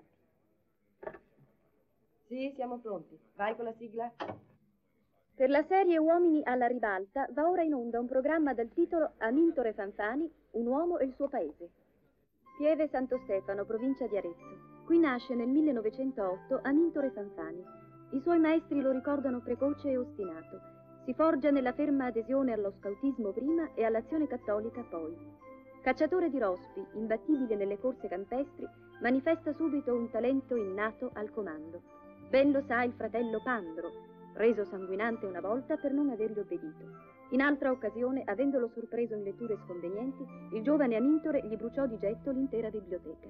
[SPEAKER 12] Sì, siamo pronti. Vai con la sigla. Per la serie Uomini alla ribalta va ora in onda un programma dal titolo Amintore Fanfani, un uomo e il suo paese. Pieve Santo Stefano, provincia di Arezzo. Qui nasce nel millenovecentootto Amintore Fanfani. I suoi maestri lo ricordano precoce e ostinato. Si forgia nella ferma adesione allo scautismo prima e all'azione cattolica poi. Cacciatore di rospi, imbattibile nelle corse campestri, manifesta subito un talento innato al comando. Ben lo sa il fratello Pandro, reso sanguinante una volta per non avergli obbedito. In altra occasione, avendolo sorpreso in letture sconvenienti, il giovane Amintore gli bruciò di getto l'intera biblioteca.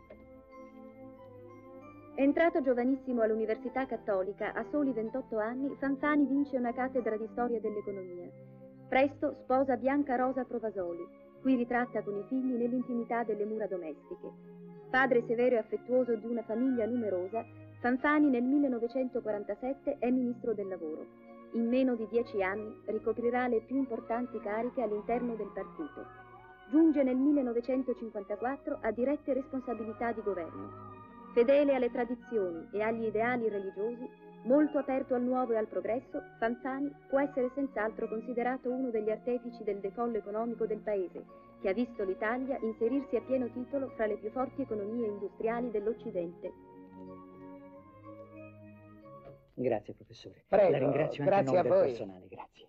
[SPEAKER 12] Entrato giovanissimo all'Università Cattolica, a soli ventotto anni, Fanfani vince una cattedra di storia dell'economia. Presto sposa Bianca Rosa Provasoli, qui ritratta con i figli nell'intimità delle mura domestiche. Padre severo e affettuoso di una famiglia numerosa, Fanfani nel millenovecentoquarantasette è ministro del lavoro. In meno di dieci anni ricoprirà le più importanti cariche all'interno del partito. giunge nel millenovecentocinquantaquattro a dirette responsabilità di governo. Fedele alle tradizioni e agli ideali religiosi, molto aperto al nuovo e al progresso, Fanfani può essere senz'altro considerato uno degli artefici del decollo economico del paese, che ha visto l'Italia inserirsi a pieno titolo fra le più forti economie industriali dell'Occidente.
[SPEAKER 5] Grazie, professore.
[SPEAKER 2] Prego,
[SPEAKER 5] La ringrazio anche a
[SPEAKER 2] grazie
[SPEAKER 5] nome
[SPEAKER 2] a
[SPEAKER 5] del
[SPEAKER 2] voi.
[SPEAKER 5] personale, grazie.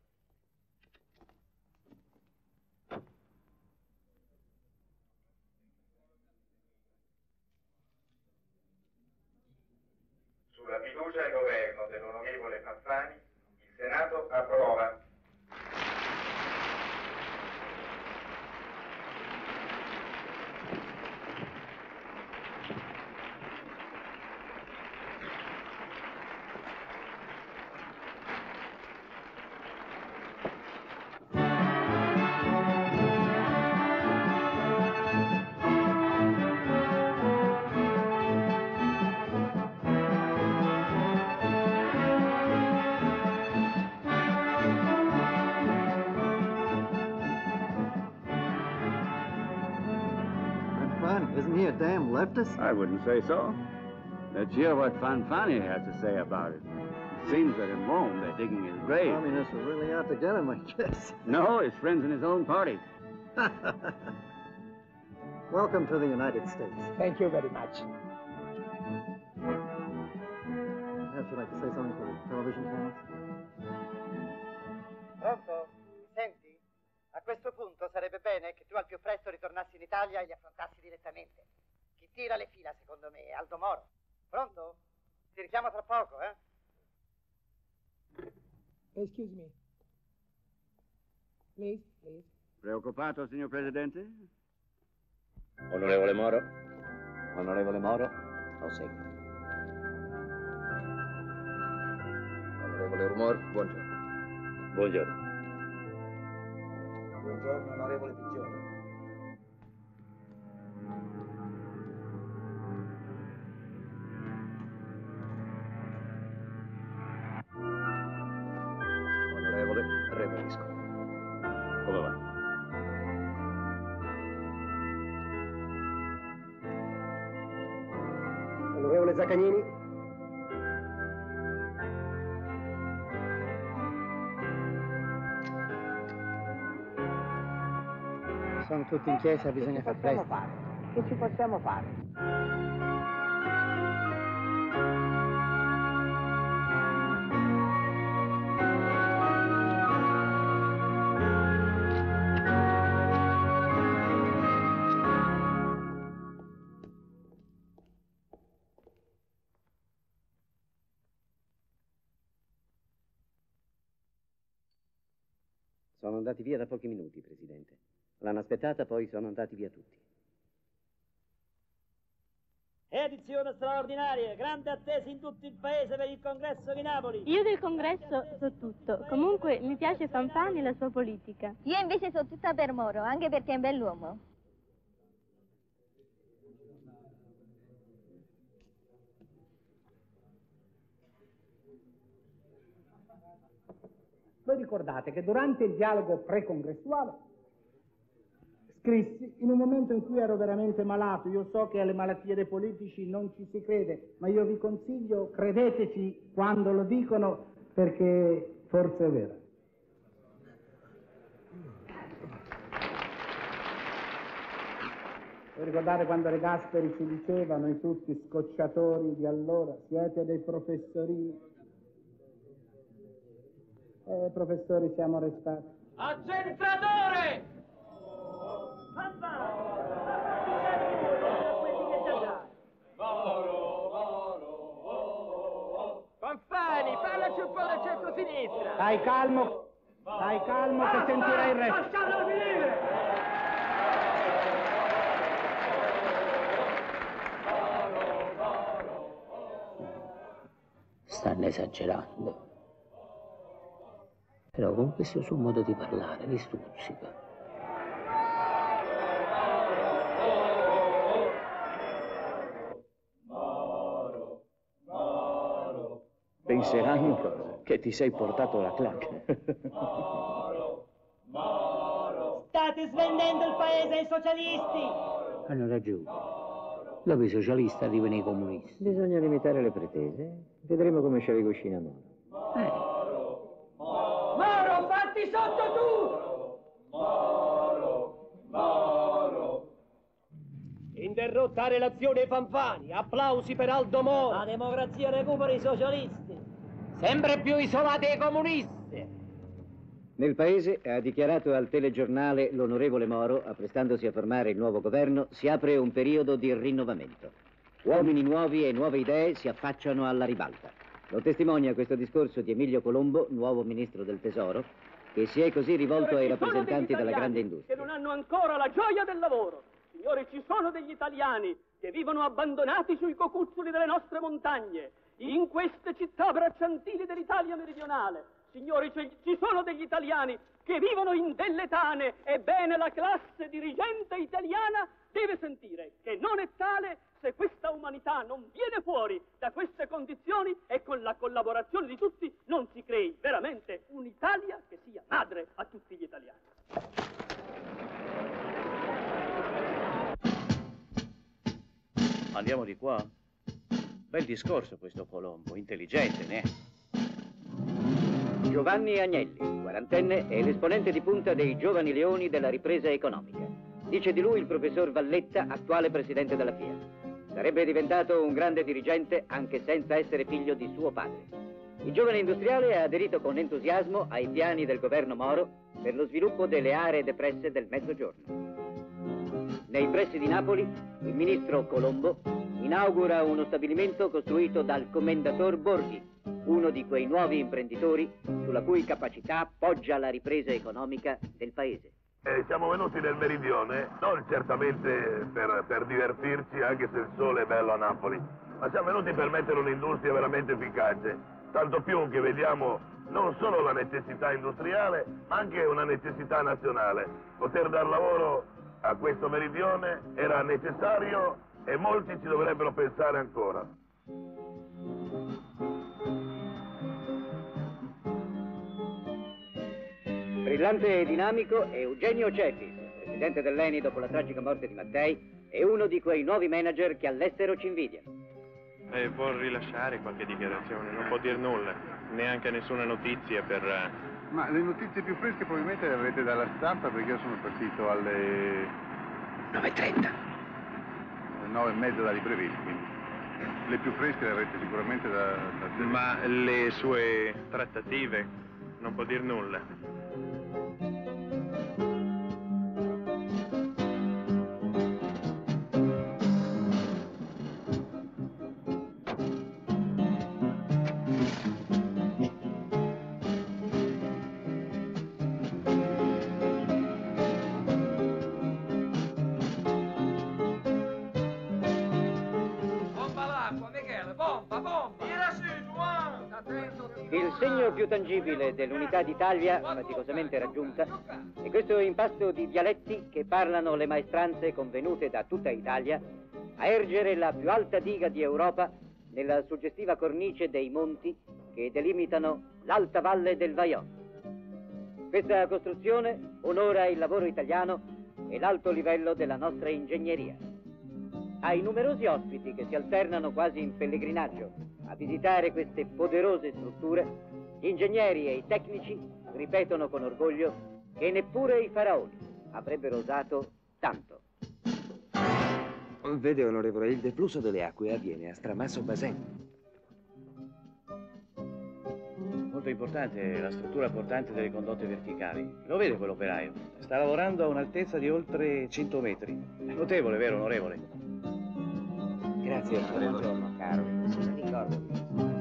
[SPEAKER 7] Sulla fiducia al governo dell'onorevole Fanfani, il Senato approva.
[SPEAKER 8] Isn't he a damn leftist?
[SPEAKER 9] I wouldn't say so. Let's hear what Fanfani has to say about it. It seems that in Rome they're digging his grave.
[SPEAKER 8] Communists are really out to get him, I guess.
[SPEAKER 9] No, his friends in his own party.
[SPEAKER 8] Welcome to the United States.
[SPEAKER 2] Thank you very much.
[SPEAKER 8] Perhaps you'd like to say something to the television cameras?
[SPEAKER 2] Pronto? Mi senti? A questo punto sarebbe bene che tu al più presto ritornassi in Italia e li affrontassi direttamente. Chi tira le fila, secondo me, è Aldo Moro. Pronto? Ti richiamo tra poco, eh?
[SPEAKER 10] Excuse me. Please, please.
[SPEAKER 9] Preoccupato, signor Presidente?
[SPEAKER 3] Onorevole Moro? Onorevole Moro, lo seguo.
[SPEAKER 17] Onorevole Rumor, buongiorno.
[SPEAKER 3] Buongiorno.
[SPEAKER 16] Buongiorno, onorevole Piccioni.
[SPEAKER 17] Onorevole Reverisco.
[SPEAKER 3] Come va?
[SPEAKER 2] Onorevole Zaccagnini.
[SPEAKER 10] Sono tutti in chiesa, bisogna far presto.
[SPEAKER 2] Che ci possiamo fare?
[SPEAKER 3] Sono andati via da pochi minuti, Presidente. L'hanno aspettata, poi sono andati via tutti.
[SPEAKER 20] Edizione straordinaria, grande attesa in tutto il paese per il congresso di Napoli.
[SPEAKER 12] Io del congresso so tutto. Comunque mi piace Fanfani e la sua politica.
[SPEAKER 23] Io invece sono tutta per Moro, anche perché è un bell'uomo.
[SPEAKER 18] Voi ricordate che durante il dialogo precongressuale scrissi in un momento in cui ero veramente malato. Io so che alle malattie dei politici non ci si crede, ma io vi consiglio, credeteci quando lo dicono, perché forse è vero. Voi ricordate quando De Gasperi ci diceva, noi tutti scocciatori di allora, siete dei professorini? Eh, professori siamo restati.
[SPEAKER 11] Accentratore!
[SPEAKER 14] Fanfani, parlaci un po' del centro-sinistra!
[SPEAKER 18] Stai calmo, stai calmo che sentirai il resto.
[SPEAKER 11] Lasciatelo finire!
[SPEAKER 5] Stanno esagerando. Però con questo suo modo di parlare li stuzzica.
[SPEAKER 3] Penseranno che ti sei portato la clac.
[SPEAKER 20] State
[SPEAKER 11] State svendendo il paese ai socialisti!
[SPEAKER 5] Hanno ragione. Dopo i socialisti arrivano i comunisti.
[SPEAKER 1] Bisogna limitare le pretese. Vedremo come ce le cucina Moro.
[SPEAKER 5] Eh.
[SPEAKER 11] Moro, fatti sotto tu! Moro, Moro. Interrotta relazione Fanfani, applausi per Aldo Moro.
[SPEAKER 20] La democrazia recupera i socialisti.
[SPEAKER 11] Sempre più isolati i comunisti.
[SPEAKER 3] Nel paese, ha dichiarato al telegiornale l'onorevole Moro, apprestandosi a formare il nuovo governo, si apre un periodo di rinnovamento. Uomini nuovi e nuove idee si affacciano alla ribalta. Lo testimonia questo discorso di Emilio Colombo, nuovo ministro del Tesoro, che si è così rivolto ai rappresentanti della grande industria.
[SPEAKER 4] Che non hanno ancora la gioia del lavoro. Signori, ci sono degli italiani che vivono abbandonati sui cocuzzoli delle nostre montagne, in queste città bracciantili dell'Italia meridionale. Signori, ci sono degli italiani che vivono in delle tane. Ebbene, la classe dirigente italiana deve sentire che non è tale se questa umanità non viene fuori da queste condizioni e con la collaborazione di tutti non si crei veramente un'Italia che sia madre a tutti gli italiani.
[SPEAKER 21] Andiamo di qua? Bel discorso questo Colombo, intelligente, ne?
[SPEAKER 3] Giovanni Agnelli, quarantenne, è l'esponente di punta dei giovani leoni della ripresa economica. Dice di lui il professor Valletta, attuale presidente della FIAT. Sarebbe diventato un grande dirigente anche senza essere figlio di suo padre. Il giovane industriale ha aderito con entusiasmo ai piani del governo Moro per lo sviluppo delle aree depresse del Mezzogiorno. Nei pressi di Napoli, il ministro Colombo inaugura uno stabilimento costruito dal commendator Borghi, uno di quei nuovi imprenditori sulla cui capacità poggia la ripresa economica del paese.
[SPEAKER 6] Eh, siamo venuti nel meridione, non certamente per, per divertirci, anche se il sole è bello a Napoli, ma siamo venuti per mettere un'industria veramente efficace, tanto più che vediamo non solo la necessità industriale, ma anche una necessità nazionale. Poter dar lavoro a questo meridione era necessario e molti ci dovrebbero pensare ancora.
[SPEAKER 3] Brillante e dinamico è Eugenio Cefis, presidente dell'Eni dopo la tragica morte di Mattei, e uno di quei nuovi manager che all'estero ci invidiano.
[SPEAKER 19] Eh, vuol rilasciare qualche dichiarazione, non può dire nulla, neanche nessuna notizia per...
[SPEAKER 25] Ma le notizie più fresche probabilmente le avrete dalla stampa, perché io sono partito alle...
[SPEAKER 5] nove e trenta.
[SPEAKER 25] alle nove e mezza da Libreville, quindi le più fresche le avrete sicuramente da... da...
[SPEAKER 19] Ma le sue trattative non può dire nulla.
[SPEAKER 3] Il segno più tangibile dell'unità d'Italia, faticosamente raggiunta, è questo impasto di dialetti che parlano le maestranze convenute da tutta Italia a ergere la più alta diga di Europa nella suggestiva cornice dei monti che delimitano l'alta valle del Vajont. Questa costruzione onora il lavoro italiano e l'alto livello della nostra ingegneria. Ai numerosi ospiti che si alternano quasi in pellegrinaggio a visitare queste poderose strutture, gli ingegneri e i tecnici ripetono con orgoglio che neppure i faraoni avrebbero osato tanto.
[SPEAKER 26] Vede, onorevole, il deflusso delle acque avviene a Stramasso Basen.
[SPEAKER 21] Molto importante la struttura portante delle condotte verticali. Lo vede quell'operaio? Sta lavorando a un'altezza di oltre cento metri. Notevole, vero, onorevole?
[SPEAKER 26] Grazie, buongiorno, caro. Se ne ricorda di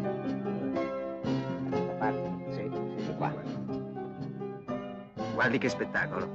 [SPEAKER 26] questa parte, sì, sì, qua. Guardi che spettacolo.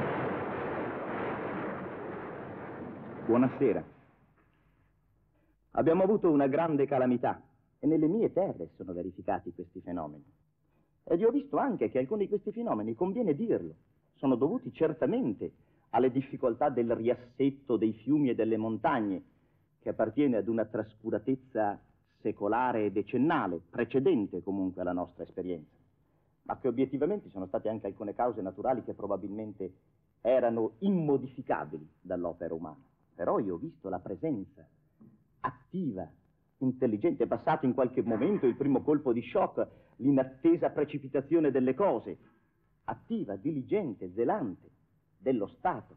[SPEAKER 27] Buonasera.
[SPEAKER 7] Abbiamo avuto una grande calamità e nelle mie terre sono verificati questi fenomeni. Ed io ho visto anche che alcuni di questi fenomeni, conviene dirlo, sono dovuti certamente alle difficoltà del riassetto dei fiumi e delle montagne, che appartiene ad una trascuratezza secolare e decennale, precedente comunque alla nostra esperienza, ma che obiettivamente sono state anche alcune cause naturali che probabilmente erano immodificabili dall'opera umana. Però io ho visto la presenza attiva, intelligente, è passato in qualche momento il primo colpo di shock, l'inattesa precipitazione delle cose, attiva, diligente, zelante dello Stato.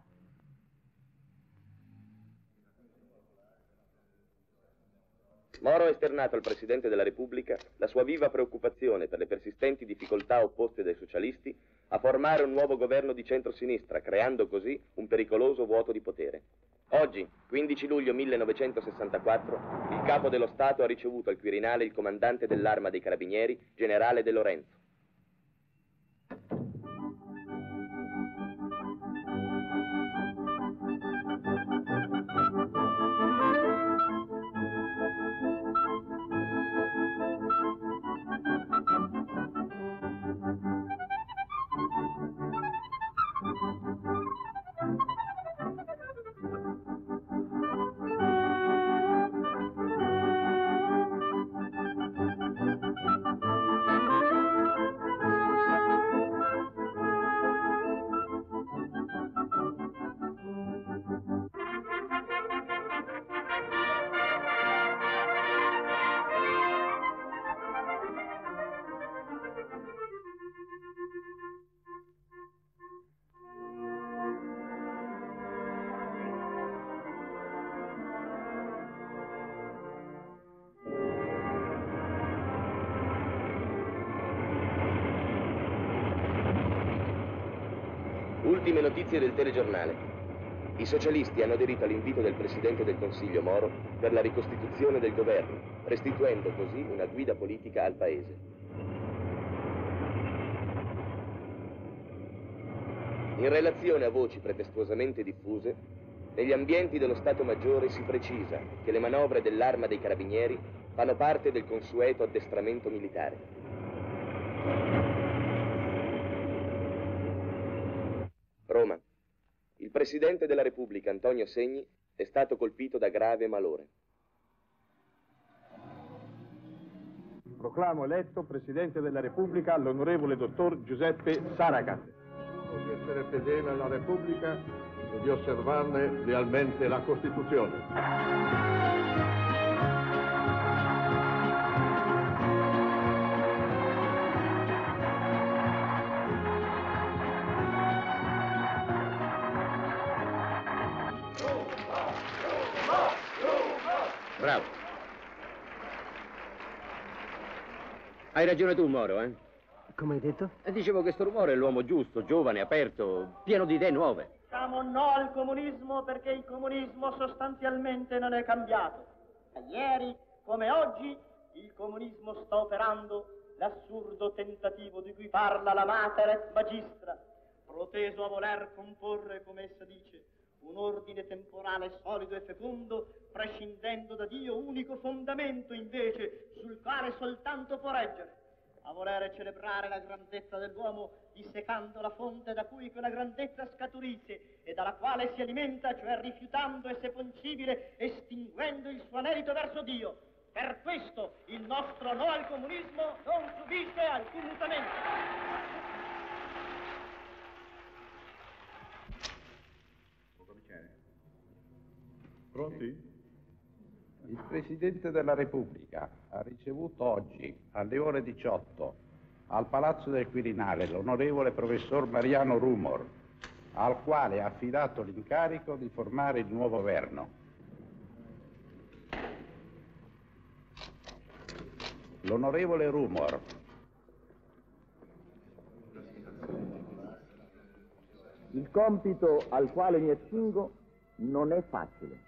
[SPEAKER 8] Moro ha esternato al Presidente della Repubblica la sua viva preoccupazione per le persistenti difficoltà opposte dai socialisti a formare un nuovo governo di centrosinistra, creando così un pericoloso vuoto di potere. Oggi, quindici luglio millenovecentosessantaquattro, il Capo dello Stato ha ricevuto al Quirinale il comandante dell'Arma dei Carabinieri, generale De Lorenzo. Ultime notizie del telegiornale. I socialisti hanno aderito all'invito del Presidente del Consiglio Moro per la ricostituzione del governo, restituendo così una guida politica al Paese. In relazione a voci pretestuosamente diffuse, negli ambienti dello Stato Maggiore si precisa che le manovre dell'Arma dei Carabinieri fanno parte del consueto addestramento militare. Roma. Il Presidente della Repubblica, Antonio Segni, è stato colpito da grave malore.
[SPEAKER 13] Proclamo eletto Presidente della Repubblica l'onorevole dottor Giuseppe Saragat.
[SPEAKER 15] Giuro di essere fedele alla Repubblica e di osservarne lealmente la Costituzione.
[SPEAKER 3] Bravo. Hai ragione tu, Moro, eh?
[SPEAKER 10] Come hai detto?
[SPEAKER 3] E dicevo che sto rumore è l'uomo giusto, giovane, aperto, pieno di idee nuove.
[SPEAKER 4] Diciamo no al comunismo perché il comunismo sostanzialmente non è cambiato. Ieri, come oggi, il comunismo sta operando l'assurdo tentativo di cui parla la Mater et Magistra, proteso a voler comporre, come essa dice, un ordine temporale solido e fecondo, prescindendo da Dio, unico fondamento invece sul quale soltanto può reggere, a volere celebrare la grandezza dell'uomo, dissecando la fonte da cui quella grandezza scaturisse e dalla quale si alimenta, cioè rifiutando esse possibile, estinguendo il suo anelito verso Dio. Per questo il nostro no al comunismo non subisce alcun mutamento.
[SPEAKER 15] Pronti?
[SPEAKER 18] Il Presidente della Repubblica ha ricevuto oggi, alle ore diciotto, al Palazzo del Quirinale, l'onorevole professor Mariano Rumor, al quale ha affidato l'incarico di formare il nuovo governo. L'onorevole Rumor.
[SPEAKER 7] Il compito al quale mi attingo non è facile.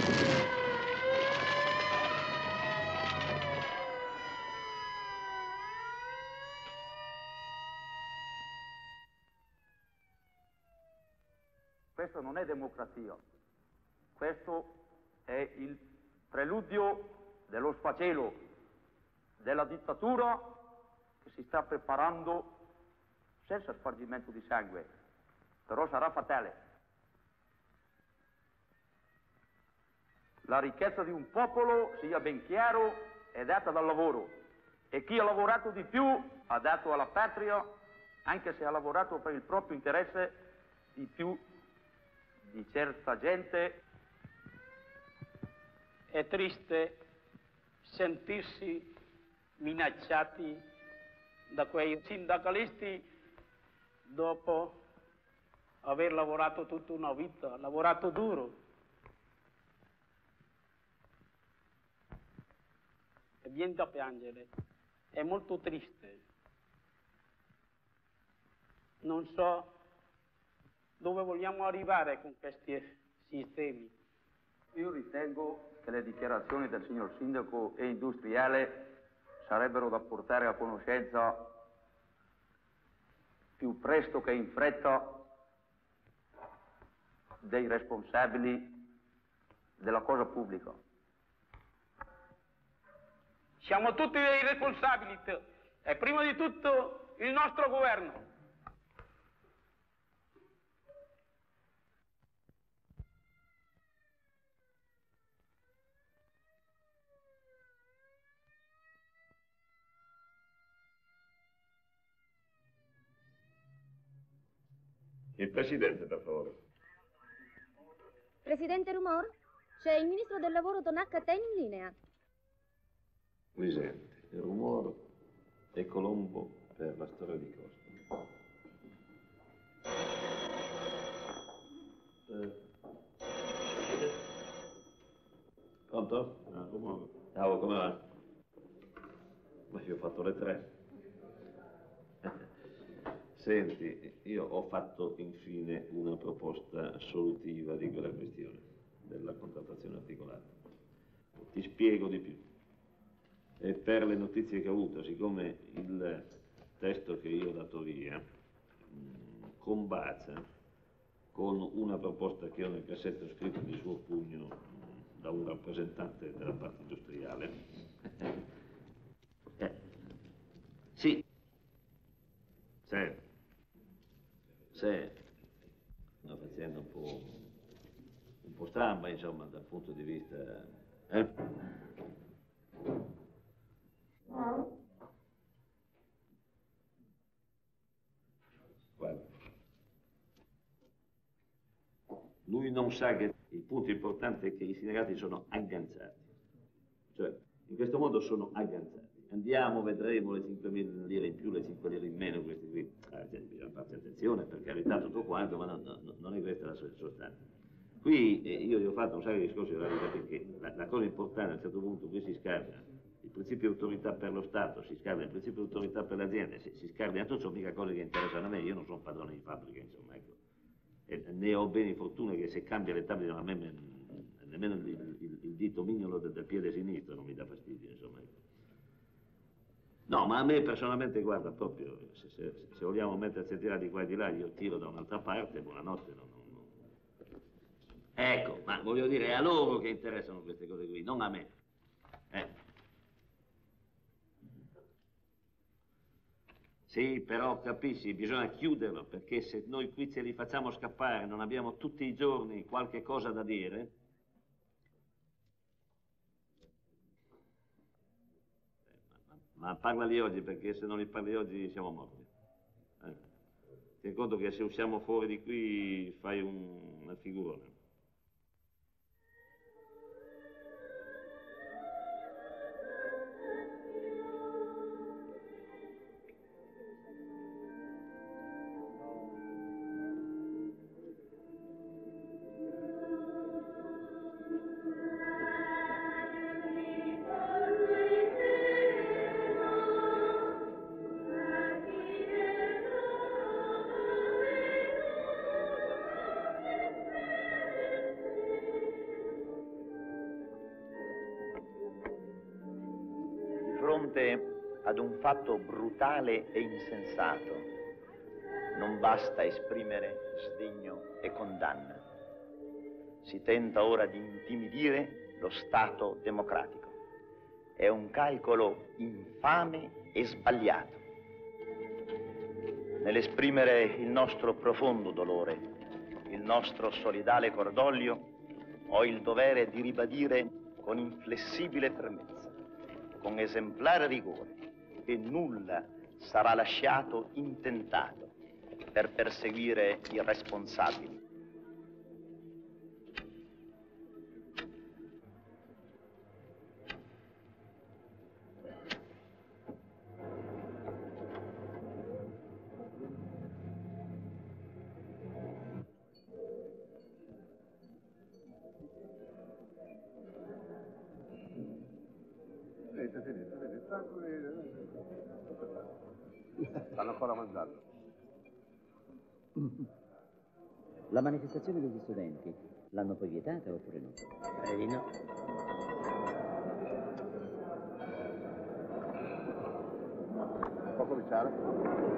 [SPEAKER 2] Questo non è democrazia, questo è il preludio dello sfacelo, della dittatura che si sta preparando senza spargimento di sangue, però sarà fatale. La ricchezza di un popolo, sia ben chiaro, è data dal lavoro e chi ha lavorato di più ha dato alla patria, anche se ha lavorato per il proprio interesse, di più di certa gente.
[SPEAKER 4] È triste sentirsi minacciati da quei sindacalisti dopo aver lavorato tutta una vita, lavorato duro. E viene da piangere, è molto triste. Non so dove vogliamo arrivare con questi sistemi.
[SPEAKER 2] Io ritengo che le dichiarazioni del signor sindaco e industriale sarebbero da portare a conoscenza più presto che in fretta dei responsabili della cosa pubblica.
[SPEAKER 4] Siamo tutti dei responsabili e prima di tutto il nostro governo.
[SPEAKER 6] Il Presidente, per favore.
[SPEAKER 12] Presidente Rumor, c'è il Ministro del Lavoro Tonacca Ten in linea.
[SPEAKER 9] Mi sente, il Rumor è Colombo per la storia di Costa. Eh. Pronto? Ah, Rumor. Ciao, come va? Ma io ho fatto le tre. Senti, io ho fatto infine una proposta solutiva di quella questione, della contrattazione articolata. Ti spiego di più. E per le notizie che ho avuto, siccome il testo che io ho dato via mh, combacia con una proposta che ho nel cassetto scritto di suo pugno mh, da un rappresentante della parte industriale. eh. Sì. Sì. Sì, una faccenda un po', un po' stramba, insomma, dal punto di vista... Eh? Guarda, lui non sa che il punto importante è che i sindacati sono agganciati, cioè in questo modo sono agganciati. Andiamo, vedremo le cinquemila lire in più, le cinque lire in meno, questi qui. Eh, bisogna farci attenzione, per carità, tutto quanto, ma no, no, non è questa la sostanza. Qui eh, io gli ho fatto un sacco di discorsi perché la, la cosa importante a un certo punto qui si scardina il principio di autorità per lo Stato, si scardina il principio di autorità per le aziende, si, si scardina tutto, sono mica cose che interessano a me, io non sono padrone di fabbrica, insomma, ecco. E ne ho bene fortuna che se cambia le tavole a me nemmeno il, il, il dito mignolo del, del piede sinistro non mi dà fastidio, insomma, ecco. No, ma a me personalmente, guarda, proprio, se, se, se vogliamo metterci a tirare di qua e di là, io tiro da un'altra parte, buonanotte. Non, non, non. Ecco, ma voglio dire, è a loro che interessano queste cose qui, non a me. Eh. Sì, però capisci, bisogna chiuderlo, perché se noi qui ce li facciamo scappare, non abbiamo tutti i giorni qualche cosa da dire... Ma parlali oggi, perché se non li parli oggi siamo morti. Eh. Tieni conto che se usciamo fuori di qui fai un, una figurone.
[SPEAKER 14] fronte ad un fatto brutale e insensato, non basta esprimere sdegno e condanna. Si tenta ora di intimidire lo Stato democratico. È un calcolo infame e sbagliato. Nell'esprimere il nostro profondo dolore, il nostro solidale cordoglio, ho il dovere di ribadire con inflessibile fermezza, con esemplare rigore, che nulla sarà lasciato intentato per perseguire i responsabili.
[SPEAKER 15] Stanno ancora mangiando.
[SPEAKER 16] La manifestazione degli studenti l'hanno poi vietata oppure no?
[SPEAKER 5] Eh di no.
[SPEAKER 15] Può cominciare?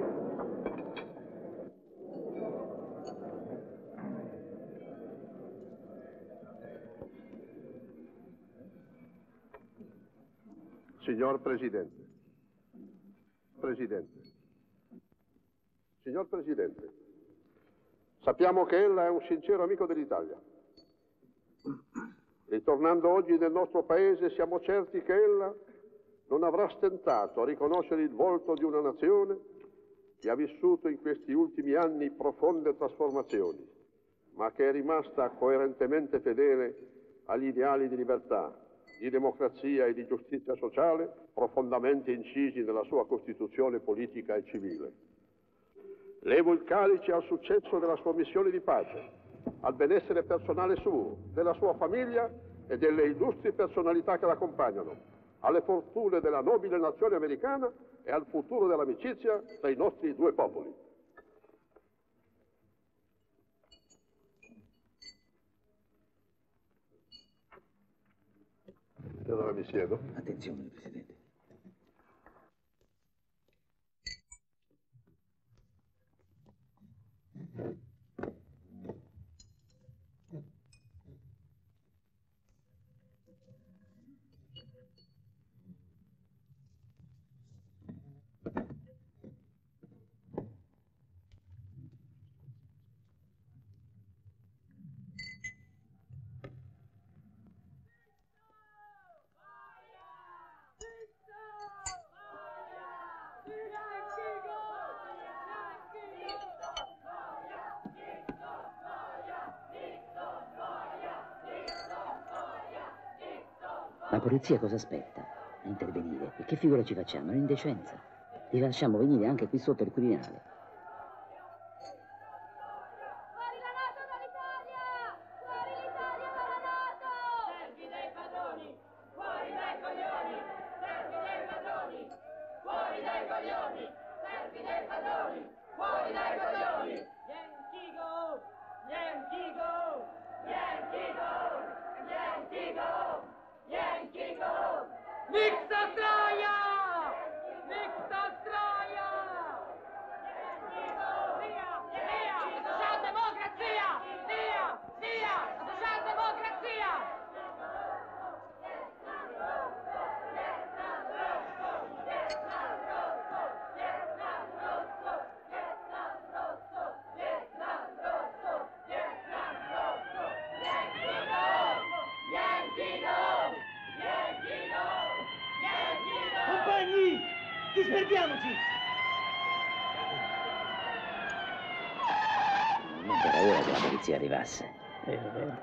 [SPEAKER 15] Signor Presidente, Presidente, signor Presidente, sappiamo che ella è un sincero amico dell'Italia. Ritornando oggi nel nostro paese, siamo certi che ella non avrà stentato a riconoscere il volto di una nazione che ha vissuto in questi ultimi anni profonde trasformazioni, ma che è rimasta coerentemente fedele agli ideali di libertà, di democrazia e di giustizia sociale profondamente incisi nella sua Costituzione politica e civile. Levo il calice al successo della sua missione di pace, al benessere personale suo, della sua famiglia e delle illustri personalità che l'accompagnano, alle fortune della nobile nazione americana e al futuro dell'amicizia tra i nostri due popoli. E allora mi siedo.
[SPEAKER 16] Attenzione, Presidente. La polizia cosa aspetta? A intervenire. E che figura ci facciamo? È un'indecenza. Li lasciamo venire anche qui sotto il Quirinale.
[SPEAKER 5] Disperdiamoci!
[SPEAKER 16] Non era ora che la polizia arrivasse.
[SPEAKER 5] Vero, vero.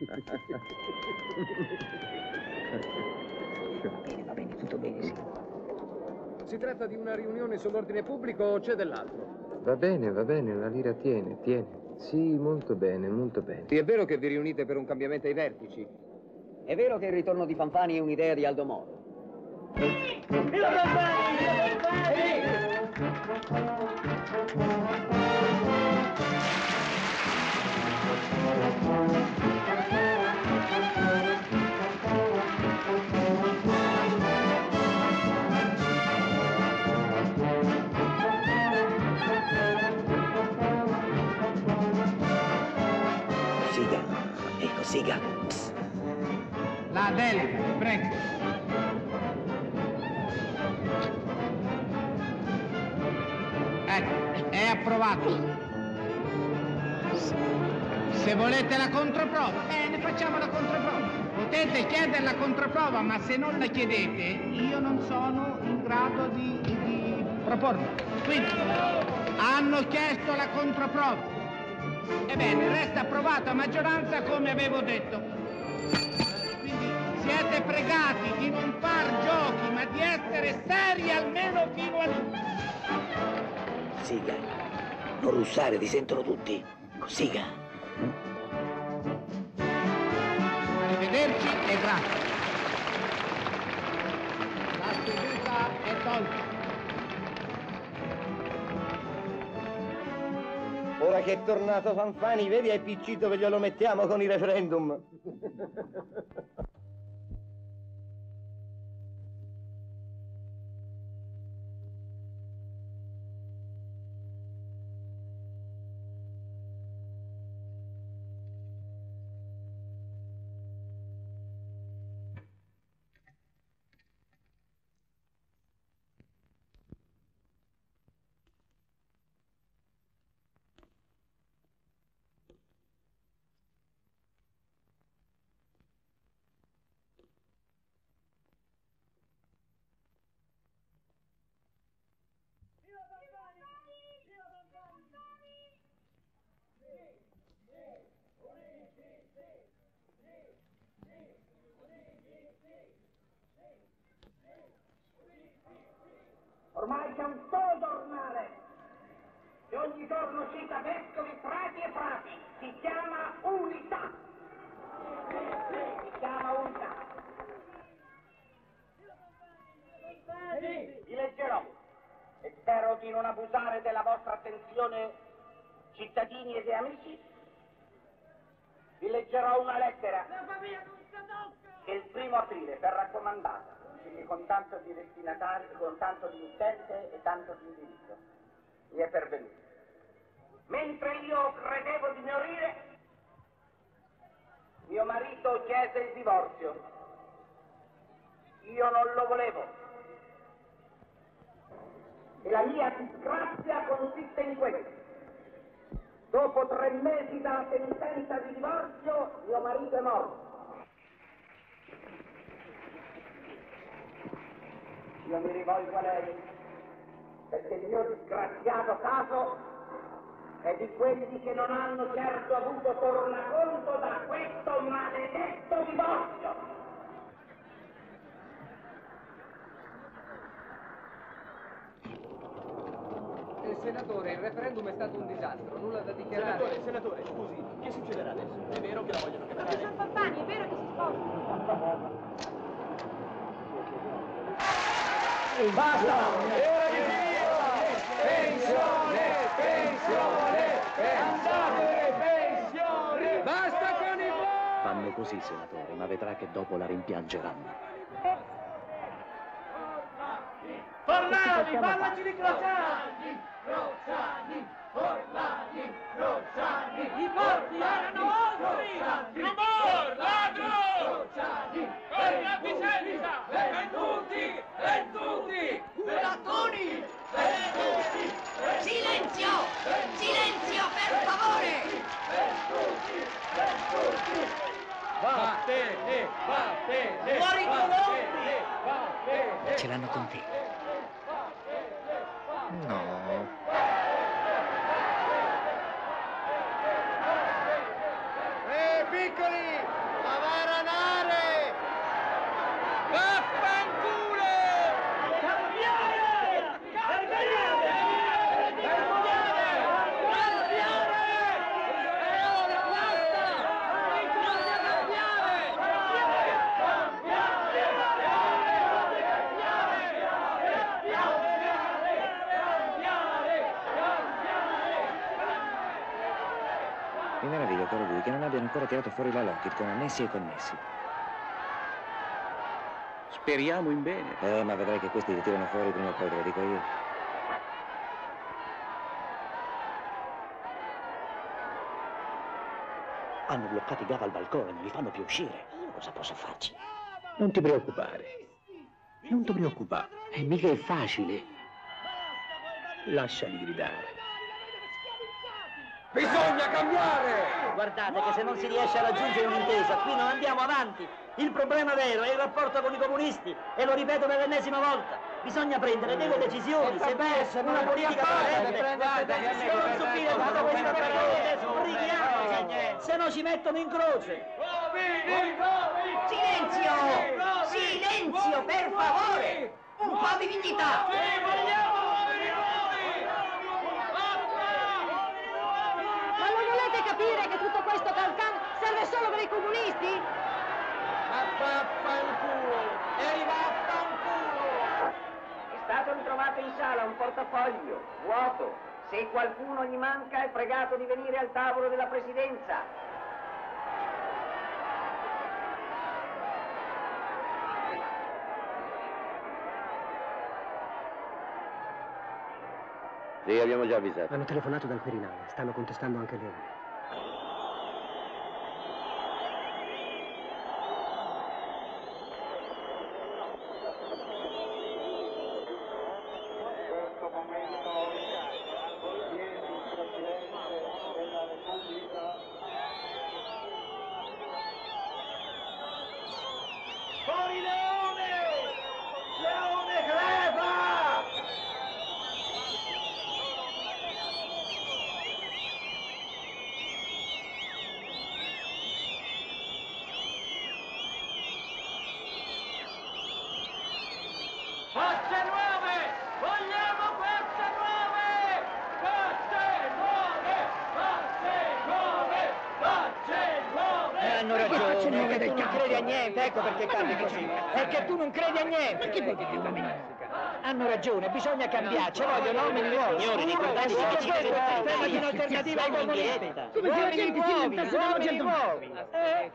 [SPEAKER 16] Va bene, va bene, tutto bene, sì.
[SPEAKER 1] Si tratta di una riunione sull'ordine pubblico o c'è dell'altro?
[SPEAKER 17] Va bene, va bene, la lira tiene, tiene. Sì, molto bene, molto bene.
[SPEAKER 1] Sì, è vero che vi riunite per un cambiamento ai vertici?
[SPEAKER 3] È vero che il ritorno di Fanfani è un'idea di Aldo Moro?
[SPEAKER 11] Viva Fanfani! Viva Fanfani!
[SPEAKER 16] Siga, ecco, siga. Psst.
[SPEAKER 20] La delega, prego. Ecco, è approvato. Se volete la controprova, bene, facciamo la controprova. Potete chiedere la controprova, ma se non la chiedete, io non sono in grado di, di proporla. Quindi, hanno chiesto la controprova. Ebbene, resta approvato a maggioranza come avevo detto. Quindi siete pregati di non far giochi, ma di essere seri almeno fino a...
[SPEAKER 16] Siga, non russare, ti sentono tutti. Siga.
[SPEAKER 20] Arrivederci e grazie. La seduta è tolta.
[SPEAKER 22] Ora che è tornato Fanfani, vedi è piccito che glielo mettiamo con i referendum.
[SPEAKER 11] Ormai c'è un solo giornale che ogni giorno cita vescovi, frati e frati. Si chiama Unità. Si chiama Unità. Vi leggerò e spero di non abusare della vostra attenzione, cittadini ed amici. Vi leggerò una lettera che il primo aprile verrà raccomandata, quindi con tanto di destinatari, con tanto di mittente e tanto di indirizzo. Mi è pervenuto. Mentre io credevo di morire, mio marito chiese il divorzio. Io non lo volevo. E la mia disgrazia consiste in questo. Dopo tre mesi dalla sentenza di divorzio, mio marito è morto. Io mi rivolgo a lei, perché il mio disgraziato caso è di quelli che non hanno certo avuto tornaconto da questo maledetto divorzio.
[SPEAKER 1] Eh, senatore, il referendum è stato un disastro, nulla da dichiarare.
[SPEAKER 4] Senatore, senatore, scusi, che succederà adesso? È vero che la vogliono cacciare?
[SPEAKER 12] Professor Fanfani, è vero che si sposa?
[SPEAKER 11] Basta! Era di pensione! Pensione! Andate! Pensione!
[SPEAKER 1] Basta con i voti!
[SPEAKER 16] Fanno così, senatore, ma vedrà che dopo la rimpiangeranno.
[SPEAKER 11] Forlani, parlaci di Crociani! Crociani! Forlani! Crociani! I porti erano vostri! Rumor! Ladro! Crociani! Per la Vicenza! Venduti! Venduti! Burattoni! Venduti!
[SPEAKER 23] Silenzio! Silenzio, per favore!
[SPEAKER 11] Venduti! Venduti! Vattene! Vattene!
[SPEAKER 23] Fuori
[SPEAKER 11] Vattene! Vattene!
[SPEAKER 16] Ce l'hanno con te. No.
[SPEAKER 1] Eh, piccoli!
[SPEAKER 16] Mi meraviglio, caro lui, che non abbiano ancora tirato fuori la Lockheed con annessi e connessi.
[SPEAKER 8] Speriamo in bene.
[SPEAKER 16] Eh, ma vedrai che questi li tirano fuori prima o poi, te lo dico io.
[SPEAKER 5] Hanno bloccato i Gava al balcone, non li fanno più uscire. Io cosa posso farci? Non ti preoccupare. Non ti preoccupare.
[SPEAKER 16] E mica è facile.
[SPEAKER 5] Lasciali gridare.
[SPEAKER 1] Bisogna cambiare!
[SPEAKER 22] Guardate che se non si riesce a raggiungere un'intesa, qui non andiamo avanti. Il problema vero è il rapporto con i comunisti, e lo ripeto per l'ennesima volta. Bisogna prendere delle decisioni, se beh, una politica coerente. Non subire tutta questa vergogna, sbrighiamoci, se no ci mettono in croce.
[SPEAKER 23] Silenzio! Silenzio, per favore! Un po' di dignità!
[SPEAKER 19] Ma non volete capire che tutto questo cancan serve solo per i comunisti?
[SPEAKER 11] Ma vaffanculo! E vaffanculo!
[SPEAKER 3] È stato ritrovato in sala un portafoglio vuoto. Se qualcuno gli manca è pregato di venire al tavolo della presidenza.
[SPEAKER 8] Sì, abbiamo già avvisato.
[SPEAKER 10] Hanno telefonato dal Quirinale, stanno contestando anche Leone.
[SPEAKER 11] Fuori Leone! Leone greva! Facce nuove! Vogliamo facce nuove! Facce nuove! Facce nuove! Facce nuove!
[SPEAKER 5] Eh, hanno ragione, è che tu non credi a niente, ecco perché parli così. È che tu non credi a niente. Perché vuoi dire uomini? Hanno ragione, bisogna cambiare, ci vogliono uomini nuovi.
[SPEAKER 16] Signori, ricordate che ci
[SPEAKER 5] Questo è il tema di un'alternativa ai comunisti. Uomini nuovi, uomini nuovi. Eh?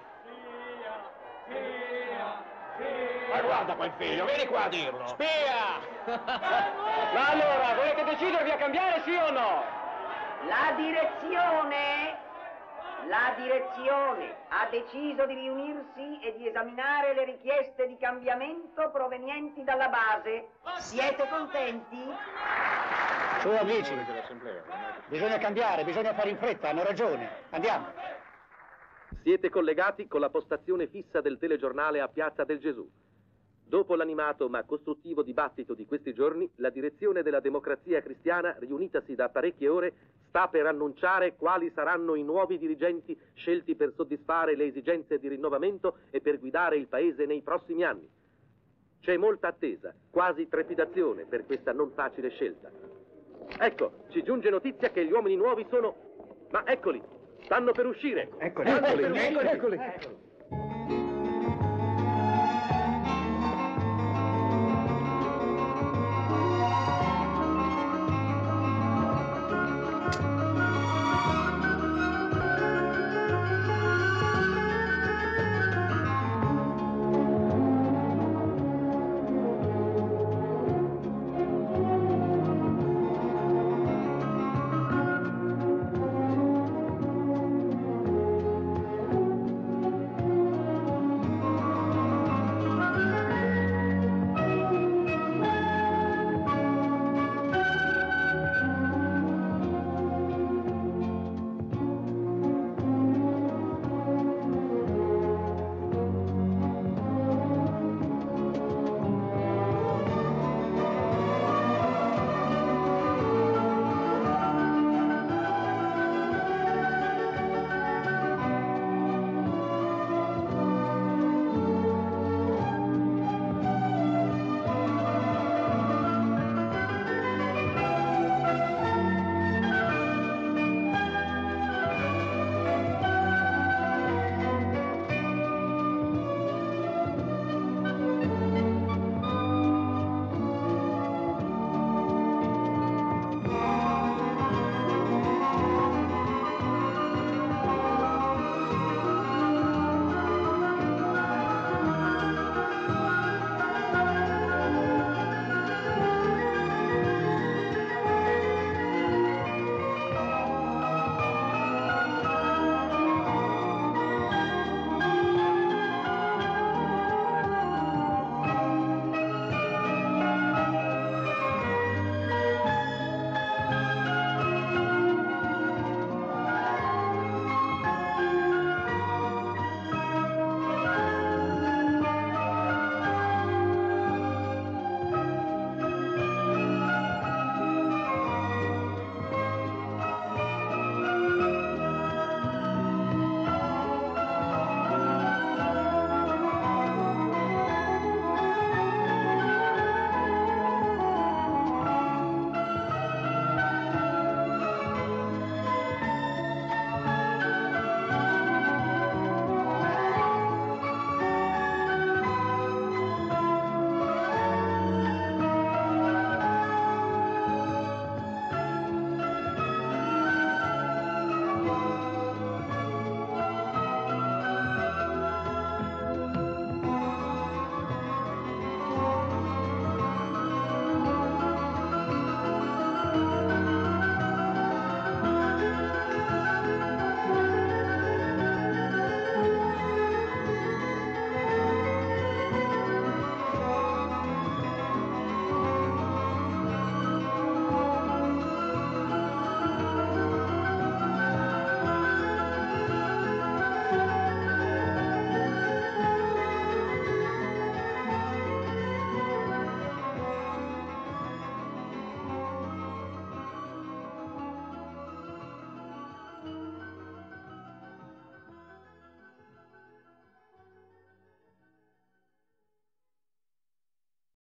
[SPEAKER 11] Ma guarda quel figlio, vieni qua a dirlo!
[SPEAKER 4] Spia! Ma allora, volete decidervi a cambiare, sì o no?
[SPEAKER 3] La direzione, la direzione ha deciso di riunirsi e di esaminare le richieste di cambiamento provenienti dalla base. Siete contenti?
[SPEAKER 5] Su amici, bisogna cambiare, bisogna fare in fretta, hanno ragione. Andiamo.
[SPEAKER 21] Siete collegati con la postazione fissa del telegiornale a Piazza del Gesù. Dopo l'animato ma costruttivo dibattito di questi giorni, la direzione della Democrazia Cristiana, riunitasi da parecchie ore, sta per annunciare quali saranno i nuovi dirigenti scelti per soddisfare le esigenze di rinnovamento e per guidare il Paese nei prossimi anni. C'è molta attesa, quasi trepidazione per questa non facile scelta. Ecco, ci giunge notizia che gli uomini nuovi sono... Ma eccoli, stanno per uscire.
[SPEAKER 10] Eccoli,
[SPEAKER 21] Stanno per
[SPEAKER 10] eccoli,
[SPEAKER 21] uscire.
[SPEAKER 10] eccoli, eccoli.